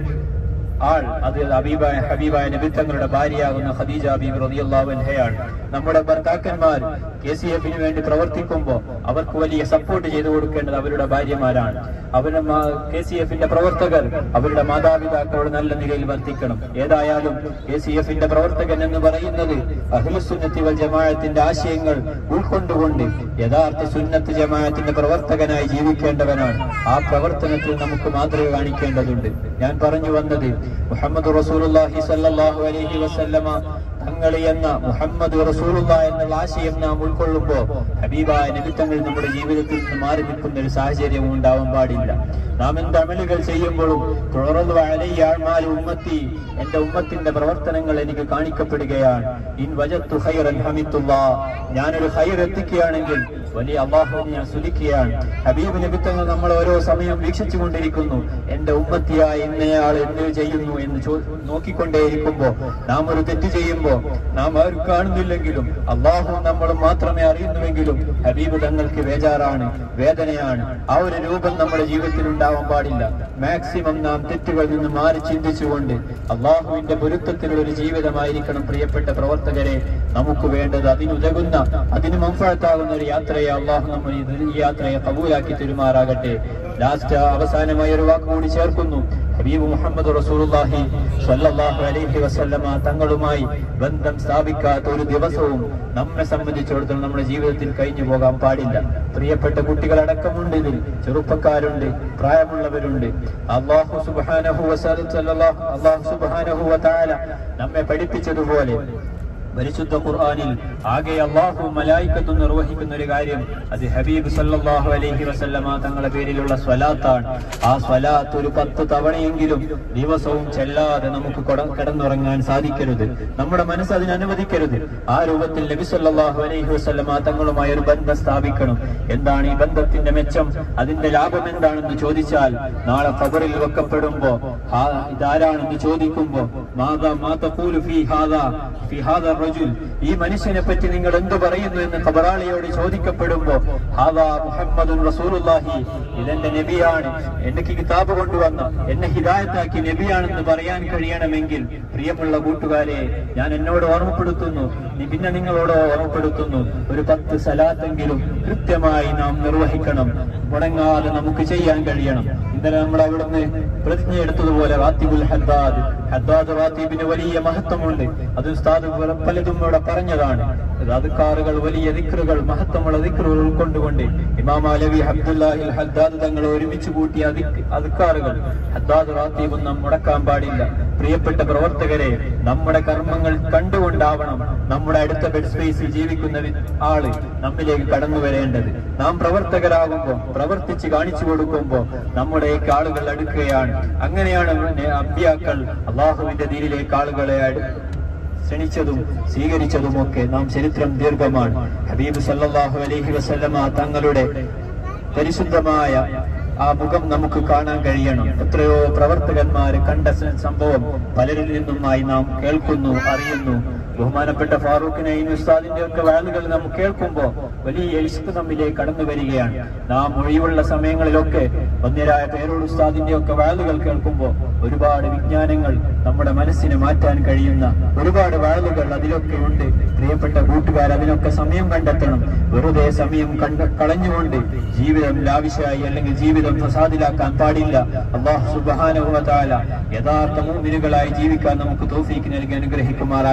ആൾ അത് ഹബീബായ ഹബീബായ നബി തങ്ങളുടെ ഭാര്യയാകുന്ന ഖദീജ ബീവി റളിയല്ലാഹു അൻഹയാണ്. നമ്മുടെ ഭർത്താക്കന്മാർ കെ സി എഫിന് വേണ്ടി പ്രവർത്തിക്കുമ്പോൾ അവർക്ക് വലിയ സപ്പോർട്ട് ചെയ്തു കൊടുക്കേണ്ടത് അവരുടെ ഭാര്യമാരാണ്. അവരുടെ കെ സി എഫിന്റെ പ്രവർത്തകർ അവരുടെ മാതാപിതാക്കളോട് നല്ല നിലയിൽ വർത്തിക്കണം. ഏതായാലും കെ സി എഫിന്റെ പ്രവർത്തകൻ എന്ന് പറയുന്നത് അഹ്ലുസുന്നത്തി വൽ ജമാഅത്തിന്റെ ആശയങ്ങൾ ഉൾക്കൊണ്ടുകൊണ്ട് യഥാർത്ഥ സുന്നത്ത് ജമാഅത്തിന്റെ പ്രവർത്തകനായി ജീവിക്കേണ്ടവനാണ്. ആ പ്രവർത്തനത്തിൽ നമുക്ക് മാതൃക കാണിക്കേണ്ടതുണ്ട്. ഞാൻ പറഞ്ഞു വന്നത് മുഹമ്മദ് റസൂലുള്ളാഹി സ്വല്ലല്ലാഹു അലൈഹി വസല്ലമ തങ്ങളെ എന്ന മുഹമ്മദ് റസൂലുള്ളാഹി എന്നുള്ള ആശയം നാം ഉൾക്കൊള്ളുമ്പോൾ ഹബീബായ നബി തങ്ങൾ നമ്മുടെ ജീവിതത്തിൽ നിന്ന് മാറി നിൽക്കുന്ന ഒരു സാഹചര്യം ഉണ്ടാവാൻ പാടില്ല. നാം എന്ത് അമലുകൾ ചെയ്യുമ്പോഴും തുറന്നു അലയ്യ അഅ്മാലു ഉമ്മത്തി, എന്റെ ഉമ്മത്തിന്റെ പ്രവർത്തനങ്ങൾ എനിക്ക് കാണിക്കപ്പെടുകയാണ്. ഇൻ വജത്തു ഖൈറൻ ഹമിദുല്ലാഹ്, ഞാനൊരു ഖൈർ എത്തിക്കുകയാണെങ്കിൽ വലിയ അല്ലാഹുവിനെ ഞാൻ സ്തുതിക്കുകയാണ്. ഹബീബ് നബി തങ്ങൾ നമ്മൾ ഓരോ സമയം വീക്ഷിച്ചു കൊണ്ടിരിക്കുന്നു. എന്റെ ഉമ്മത്തിയായ ഇന്നയാൾ എന്ത് ചെയ്യുന്നു എന്ന് നോക്കിക്കൊണ്ടേയിരിക്കുമ്പോ നാം ഒരു തെറ്റ് ചെയ്യുമ്പോ നാം ആരും കാണുന്നില്ലെങ്കിലും അള്ളാഹു നമ്മൾ മാത്രമേ അറിയുന്നുവെങ്കിലും ഹബീബ് തങ്ങൾക്ക് ബേജാറാണ്, വേദനയാണ്. ആ ഒരു രൂപം നമ്മുടെ ജീവിതത്തിൽ ഉണ്ടാവാൻ പാടില്ല. മാക്സിമം നാം തെറ്റുകളിൽ നിന്ന് മാറി ചിന്തിച്ചുകൊണ്ട് അള്ളാഹുവിന്റെ പൊരുത്തത്തിലുള്ള ഒരു ജീവിതമായിരിക്കണം പ്രിയപ്പെട്ട പ്രവർത്തകരെ നമുക്ക് വേണ്ടത്. അതിനുതകുന്ന അതിന് മൻഫഅത്താകുന്ന ഒരു യാത്രയെ അള്ളാഹു നമ്മൾ ഈ യാത്രയെ കബൂലാക്കി തെരുമാറാകട്ടെ. ലാസ്റ്റ് അവസാനമായി ഒരു വാക്ക് കൂടി ചേർക്കുന്നു. ഹബീബ് മുഹമ്മദ് റസൂലുള്ളാഹി സ്വല്ലല്ലാഹു അലൈഹി വസല്ലമ തങ്ങളുമായി ബന്ധം സ്ഥാപിക്കാത്ത ഒരു ദിവസവും നമ്മെ സംബന്ധിച്ചിടത്തോളം നമ്മുടെ ജീവിതത്തിൽ കഴിഞ്ഞു പോകാൻ പാടില്ല. പ്രിയപ്പെട്ട കുട്ടികളടക്കമുണ്ട്, ഇതിൽ ചെറുപ്പക്കാരുണ്ട്, പ്രായമുള്ളവരുണ്ട്. അല്ലാഹു സുബ്ഹാനഹു വതആല അല്ലാഹു സുബ്ഹാനഹു വതആല നമ്മെ പഠിപ്പിച്ചതുപോലെ പരിശുദ്ധ ഖുർആനിൽ ആകെ അല്ലാഹു മലായികത്തും നിർവഹിക്കുന്ന ഒരു കാര്യം അത് ഹബീബ് സല്ലല്ലാഹു അലൈഹി വസല്ലമ തങ്ങളുടെ പേരിലുള്ള സ്വലാത്താണ്. ആ സ്വലാത്ത് ഒരു പത്ത് തവണയെങ്കിലും ദിവസവും ചെല്ലാതെ നമുക്ക് കിടന്നുറങ്ങാൻ സാധിക്കരുത്. നമ്മുടെ മനസ്സ് അതിന് അനുവദിക്കരുത്. ആ രൂപത്തിൽ നബി സല്ലല്ലാഹു അലൈഹി വസല്ലമ തങ്ങളുമായി ഒരു ബന്ധം സ്ഥാപിക്കണം. എന്താണ് ഈ ബന്ധത്തിന്റെ മെച്ചം, അതിന്റെ ലാഭം എന്താണെന്ന് ചോദിച്ചാൽ, നാളെ ഖബറിൽ വെക്കപ്പെടുമ്പോ ഇതാരാണെന്ന് ചോദിക്കുമ്പോ മാതാ മാ തഖൂലു ഫീ ഹാദാ ഫീ ഹാദാ റജുൽ, ഈ മനുഷ്യനെ പറ്റി നിങ്ങൾ എന്ത് പറയുന്നു എന്ന് ഖബറാളിയോട് ചോദിക്കപ്പെടുമ്പോ ഹാദാ മുഹമ്മദുൻ റസൂലുള്ളാഹി, ഇതെന്റെ നബിയാണ്, എനിക്ക് കിതാബ് കൊണ്ടുവന്ന എന്നെ ഹിദായത്താക്കി നബിയാണെന്ന് പറയാൻ കഴിയണമെങ്കിൽ പ്രിയമുള്ള കൂട്ടുകാരെ ഞാൻ എന്നോട് ഓർമ്മപ്പെടുത്തുന്നു, പിന്നെ നിങ്ങളോട് ഓർമ്മപ്പെടുത്തുന്നു, ഒരു പത്ത് സലാത്തെങ്കിലും കൃത്യമായി നാം നിർവഹിക്കണം. മുടങ്ങാതെ നമുക്ക് ചെയ്യാൻ കഴിയണം. ഇന്നലെ നമ്മൾ അവിടുന്ന് പ്രതിജ്ഞ എടുത്തതുപോലെ റാത്തിബുൽ ഹദ്ദാദ് ഹദ്ദാദ് റാത്തിബിന് വലിയ മഹത്വമുണ്ട്. അത് ഉസ്താദ് പലതും ഇവിടെ പറഞ്ഞതാണ്. അദ്കാറുകൾ, വലിയ ദിക്റുകൾ, മഹത്വമുള്ള ദിക്റുകൾ ഉൾക്കൊണ്ടുകൊണ്ട് ഇമാം അലവി അബ്ദുല്ലാഹിൽ ഹദ്ദാദ് തങ്ങൾ ഒരുമിച്ച് കൂട്ടിയ അദ്കാറുകൾ ഹദ്ദാദ് റാത്തീബും നാം മുടക്കാൻ പാടില്ല. പ്രിയപ്പെട്ട പ്രവർത്തകരെ, നമ്മുടെ കർമ്മങ്ങൾ കണ്ടുകൊണ്ടാവണം നമ്മുടെ അടുത്ത ബെഡ് സ്പേസിൽ ജീവിക്കുന്ന ആള് നമ്മിലേക്ക് കടന്നു വരേണ്ടത്. നാം പ്രവർത്തകരാകുമ്പോൾ പ്രവർത്തിച്ച് കാണിച്ചു കൊടുക്കുമ്പോ നമ്മുടെയൊക്കെ ആളുകൾ അടുക്കുകയാണ്. അങ്ങനെയാണ് അമ്പിയാക്കൾ അള്ളാഹുവിന്റെ ദീനിലേക്ക് ആളുകളെ ക്ഷണിച്ചതും സ്വീകരിച്ചതുമൊക്കെ നാം ചരിത്രം ദീർഘമാണ്. ഹബീബ് സല്ലല്ലാഹു അലൈഹി വസല്ലമ തങ്ങളുടെ പരിശുദ്ധമായ ആ മുഖം നമുക്ക് കാണാൻ കഴിയണം. എത്രയോ പ്രവർത്തകന്മാര് കണ്ട സംഭവം പലരിൽ നിന്നുമായി നാം കേൾക്കുന്നു, അറിയുന്നു. ബഹുമാനപ്പെട്ട ഫാറൂഖിനെയും ഉസ്താദിന്റെ ഒക്കെ വാളുകൾ നാം കേൾക്കുമ്പോ വലിയ ഇഷ്ക് നമ്മിലേക്ക് കടന്നു വരികയാണ്. നാം ഒഴിവുള്ള സമയങ്ങളിലൊക്കെ വന്യരായ പേരോട് ഉസ്താദിന്റെ ഒക്കെ വാളുകൾ കേൾക്കുമ്പോ ഒരുപാട് വിജ്ഞാനങ്ങൾ നമ്മുടെ മനസ്സിനെ മാറ്റാൻ കഴിയുന്ന ഒരുപാട് വാളുകൾ അതിലൊക്കെ ഉണ്ട്. പ്രിയപ്പെട്ട കൂട്ടുകാർ, അതിനൊക്കെ സമയം കണ്ടെത്തണം. വെറുതെ സമയം കണ്ട കളഞ്ഞുകൊണ്ട് ജീവിതം ലാവിശായി അല്ലെങ്കിൽ ജീവിതം ഫസാദിലാക്കാൻ പാടില്ല. അല്ലാഹു സുബ്ഹാനഹു വ തആല യഥാർത്ഥ മുഅ്മിനുകളായി ജീവിക്കാൻ നമുക്ക് തൗഫീഖ് നൽകി അനുഗ്രഹിക്കുമാറാകട്ടെ.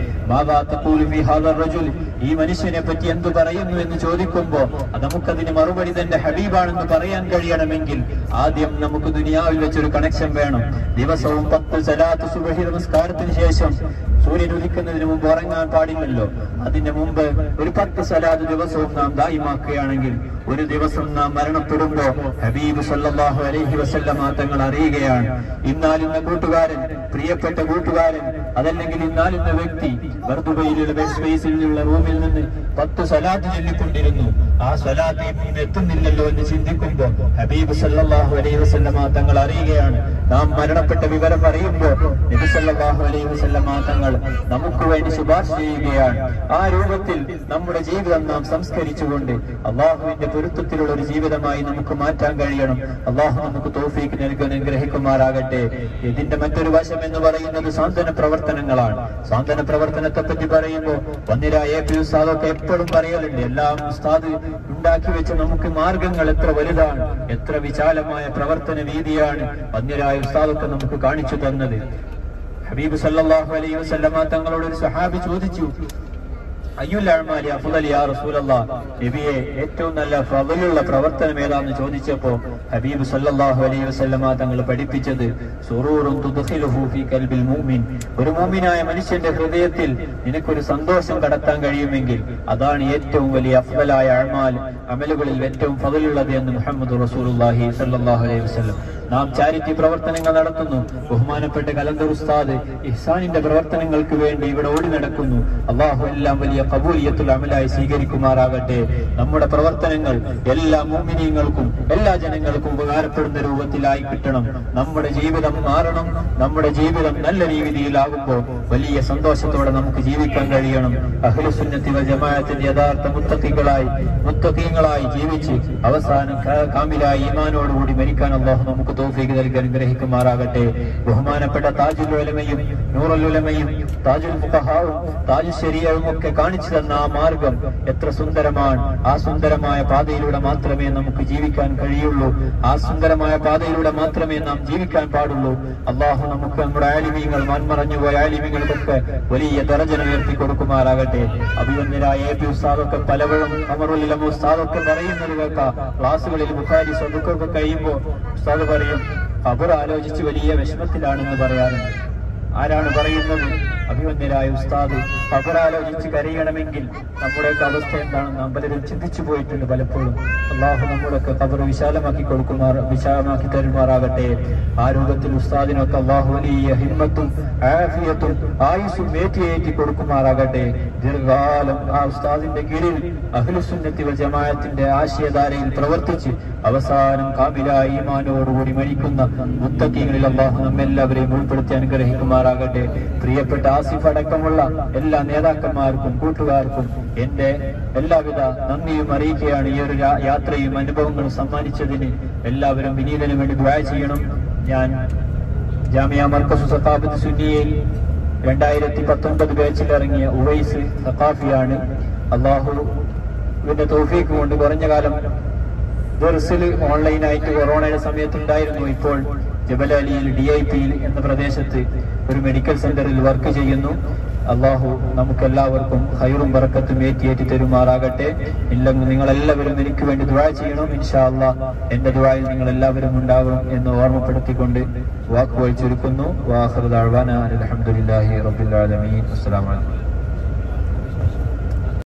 മാദാ തഖൂലു ഫീ ഹാദർ റജുൽ, ഈ മനുഷ്യനെ പറ്റി എന്തു പറയുന്നു എന്ന് ചോദിക്കുമ്പോ നമുക്കതിന് മറുപടി തന്റെ ഹബീബാണെന്ന് പറയാൻ കഴിയണമെങ്കിൽ ആദ്യം നമുക്ക് ദുനിയാവിൽ വെച്ചൊരു കണക്ഷൻ വേണം. ദിവസവും പത്ത് സലാത്ത് സുബ്ഹി നമസ്കാരത്തിന് ശേഷം സൂര്യൻ ഉദിക്കുന്നതിന് മുമ്പ് ഉറങ്ങാൻ പാടില്ലല്ലോ. അതിന്റെ മുമ്പ് ഒരു പത്ത് സലാത്ത് ദിവസവും നാം ദായിമാക്കുകയാണെങ്കിൽ ഒരു ദിവസം നാം മരണപ്പെടുമ്പോ ഹബീബ് സല്ലല്ലാഹു അലൈഹി വസല്ലമ തങ്ങൾ അറിയുകയാണ്, ഇന്നാലിന്ന കൂട്ടുകാരൻ, പ്രിയപ്പെട്ട കൂട്ടുകാരൻ, അതല്ലെങ്കിൽ ഇന്നാലിന്ന വ്യക്തി ബർദുബയിലുള്ള ബെഡ് സ്പേസിലുള്ള റൂമിൽ നിന്ന് പത്ത് സലാത്ത് ചൊല്ലിക്കൊണ്ടിരുന്നു, ആ സലാത്ത് ഇന്ന് എത്തുന്നില്ലല്ലോ എന്ന് ചിന്തിക്കുമ്പോ ഹബീബ് സല്ലല്ലാഹു അലൈഹി വസല്ലമ തങ്ങൾ അറിയുകയാണ്, നാം മരണപ്പെട്ട വിവരം അറിയുമ്പോ നബി സല്ലല്ലാഹു അലൈഹി വസല്ലമ തങ്ങൾ നമുക്ക് വേണ്ടി ശുപാർശ ചെയ്യുകയാണ്. ആ രൂപത്തിൽ നമ്മുടെ ജീവിതം നാം സംസ്കരിച്ചുകൊണ്ട് അള്ളാഹുവിന്റെ പൊരുത്തത്തിലുള്ള ഒരു ജീവിതമായി നമുക്ക് മാറ്റാൻ കഴിയണം. അള്ളാഹു നമുക്ക് തൗഫീഖ് നൽകാൻ അനുഗ്രഹിക്കുമാറാകട്ടെ. ഇതിന്റെ മറ്റൊരു വശം എന്ന് പറയുന്നത് സാന്ത്വന പ്രവർത്തനങ്ങളാണ്. സാന്ത്വന പ്രവർത്തനത്തെ പറ്റി പറയുമ്പോൾ വന്നിരായ എ പി ഉസ്താദൊക്കെ എപ്പോഴും പറയലുണ്ട്, എല്ലാം ഉസ്താദ് ഉണ്ടാക്കി വെച്ച നമുക്ക് മാർഗങ്ങൾ എത്ര വലുതാണ്, എത്ര വിശാലമായ പ്രവർത്തന രീതിയാണ് വന്നിരായ ഉസ്താദൊക്കെ നമുക്ക് കാണിച്ചു തന്നത്. ഹബീബ് സല്ലല്ലാഹു അലൈഹി വസല്ലമ തങ്ങളോട് ഒരു സഹാബി ചോദിച്ചു, അയ്യുൽ അഅ്മാലി അഫ്ളൽ യാ റസൂലല്ലാഹ്, നബിയെ ഏറ്റവും നല്ല ഫളലുള്ള പ്രവർത്തനം ഏതാണെന്ന് ചോദിച്ചപ്പോ ഹബീബ് സല്ലല്ലാഹു അലൈഹി വസല്ലമ തങ്ങൾ പഠിപ്പിച്ചത് സുറൂറുൻ തുദ്ഖിലുഹു ഫീ ഖൽബിൽ മുഅ്മിൻ, ഒരു മുഅ്മിനായ മനുഷ്യന്റെ ഹൃദയത്തിൽ നിനക്കൊരു സന്തോഷം കടത്താൻ കഴിയുമെങ്കിൽ അതാണ് ഏറ്റവും വലിയ അഫ്ളലായ അഅ്മാൽ, അമലുകളിൽ ഏറ്റവും ഫളലുള്ളത് എന്ന് മുഹമ്മദ് റസൂലുള്ളാഹി സല്ലല്ലാഹു അലൈഹി വസല്ലം. നാം ചാരിറ്റി പ്രവർത്തനങ്ങൾ നടത്തുന്നു. ബഹുമാനപ്പെട്ട കലന്തർ ഉസ്താദ് ഇഹ്സാനിന്റെ പ്രവർത്തനങ്ങൾക്ക് വേണ്ടി ഇവിടെ ഓടി നടക്കുന്നു. അള്ളാഹു എല്ലാം വലിയ ഖബൂലിയത്തുൽ അമലായി സ്വീകരിക്കുമാറാകട്ടെ. നമ്മുടെ പ്രവർത്തനങ്ങൾ എല്ലാ മുഅ്മിനീങ്ങൾക്കും എല്ലാ ജനങ്ങൾക്കും ഉപകാരപ്പെടുന്ന രൂപത്തിലായി കിട്ടണം. നമ്മുടെ ജീവിതം മാറണം. നമ്മുടെ ജീവിതം നല്ല രീതിയിലാകുമ്പോൾ വലിയ സന്തോഷത്തോടെ നമുക്ക് ജീവിക്കാൻ കഴിയണം. അഹ്ലുസുന്നത്തി വൽ ജമാഅത്തിന്റെ യഥാർത്ഥ മുത്തഖീകളായി മുത്തഖീങ്ങളായി ജീവിച്ച് അവസാനം കാമിലായ ഈമാനോടുകൂടി മരിക്കാൻ അള്ളാഹു നമുക്ക് തൗഫീഖ് നൽകി അനുഗ്രഹിക്കുമാറാകട്ടെ. ബഹുമാനപ്പെട്ട താജുൽ ഉലമയും നൂറുൽ ഉലമയും താജുൽ ഫുഖഹാവും താജുൽ ശരീഅവും ഒക്കെ കാണിച്ചു തന്ന ആ മാർഗം എത്ര സുന്ദരമാണ്. ആ സുന്ദരമായ പാതയിലൂടെ മാത്രമേ നമുക്ക് ജീവിക്കാൻ കഴിയുള്ളൂ. ആ സുന്ദരമായ പാതയിലൂടെ മാത്രമേ നാം ജീവിക്കാൻ പാടുള്ളൂ. അള്ളാഹു നമുക്ക് നമ്മുടെ ആലിമീങ്ങൾ, മൺമറഞ്ഞുപോയ ആലിമീങ്ങൾക്കൊക്കെ വലിയ ദറജ ഉയർത്തി കൊടുക്കുമാറാകട്ടെ. അഭിവന്ദനായ എ പി ഉസ്താദൊക്കെ പലവഴും ഖമറുൽ ഉലമ ഉസ്താദൊക്കെ പറയുന്നത് കേൾക്കാം. ക്ലാസുകളിൽ ബുഖാരി സദുക്കൊക്കെ കഴിയുമ്പോൾ ഉസ്താദ് പറയും, ഖബർ ആലോചിച്ച് വലിയ വിഷമത്തിലാണെന്ന് പറയാറുണ്ട്. ആരാണ് പറയുന്നത്? അഭിവന്ദനായ ഉസ്താദ്. ഖബർ ആലോചിച്ച് കരയണമെങ്കിൽ നമ്മുടെയൊക്കെ അവസ്ഥ എന്താണെന്ന് നാം പലരും ചിന്തിച്ചു പോയിട്ടുണ്ട് പലപ്പോഴും. അള്ളാഹു നമ്മുടെയൊക്കെ ഖബർ വിശാലമാക്കി കൊടുക്കുമാർ വിശാലമാക്കി തരുമാറാകട്ടെ. ആ രൂപത്തിൽ ഉസ്താദിനൊക്കെ അള്ളാഹു വലിയ ഹിമ്മത്തും ആഫിയത്തും ആയുസ്സും ഏറ്റിയേറ്റി കൊടുക്കുമാറാകട്ടെ. ദീർഘകാലം ആ ഉസ്താദിന്റെ കീഴിൽ അഹ്ലുസുന്നത്തി വൽ ജമാഅത്തിന്റെ ആശയധാരയിൽ പ്രവർത്തിച്ച് അവസാനം കാമിലായ ഈമാനോടുകൂടി മരിക്കുന്ന മുത്തഖീങ്ങളിൽ അള്ളാഹു നമ്മെല്ലാവരെയും ഉൾപ്പെടുത്തി അനുഗ്രഹിക്കുമാറാകട്ടെ. പ്രിയപ്പെട്ട ആസിഫ് അടക്കമുള്ള എല്ലാ നേതാക്കന്മാർക്കും കൂട്ടുകാർക്കും എന്റെ എല്ലാവിധ നന്ദിയും അറിയിക്കുകയാണ്. ഈ ഒരു യാത്രയും അനുഭവങ്ങളും സമ്മാനിച്ചതിന് എല്ലാവരും വിനീതന് വേണ്ടി ദുആ ചെയ്യണം. ഞാൻ ജാമിയ മർക്കസ് സഖാഫത്ത് സുന്നിയയിൽ രണ്ടായിരത്തി പത്തൊൻപത് ബാച്ചിൽ ഇറങ്ങിയ ഉവൈസ് സഖാഫിയാണ്. അള്ളാഹുവിന്റെ തൗഫീഖ് കൊണ്ട് കുറഞ്ഞ കാലം ദർസിൽ ഓൺലൈനായിട്ട് കൊറോണയുടെ സമയത്തുണ്ടായിരുന്നു. ഇപ്പോൾ ജബലലിയിൽ ഡി ഐ പിയിൽ എന്ന പ്രദേശത്ത് ഒരു മെഡിക്കൽ സെന്ററിൽ വർക്ക് ചെയ്യുന്നു. അള്ളാഹു നമുക്കെല്ലാവർക്കും ഖൈറും ബറക്കത്തും ഏറ്റിയേറ്റി തരുമാറാകട്ടെ. ഇല്ലെങ്കിൽ നിങ്ങളെല്ലാവരും എനിക്ക് വേണ്ടി ദുആ ചെയ്യണം. ഇൻഷാ അല്ലാഹ് എന്റെ ദുആയിൽ നിങ്ങൾ എല്ലാവരും ഉണ്ടാകും എന്ന് ഓർമ്മപ്പെടുത്തിക്കൊണ്ട് വാക്കുകൾ ചുരുക്കുന്നു. വാഖിറു ദഅ്വാനാ അൽഹംദുലില്ലാഹി റബ്ബിൽ ആലമീൻ. അസ്സലാമു അലൈക്കും.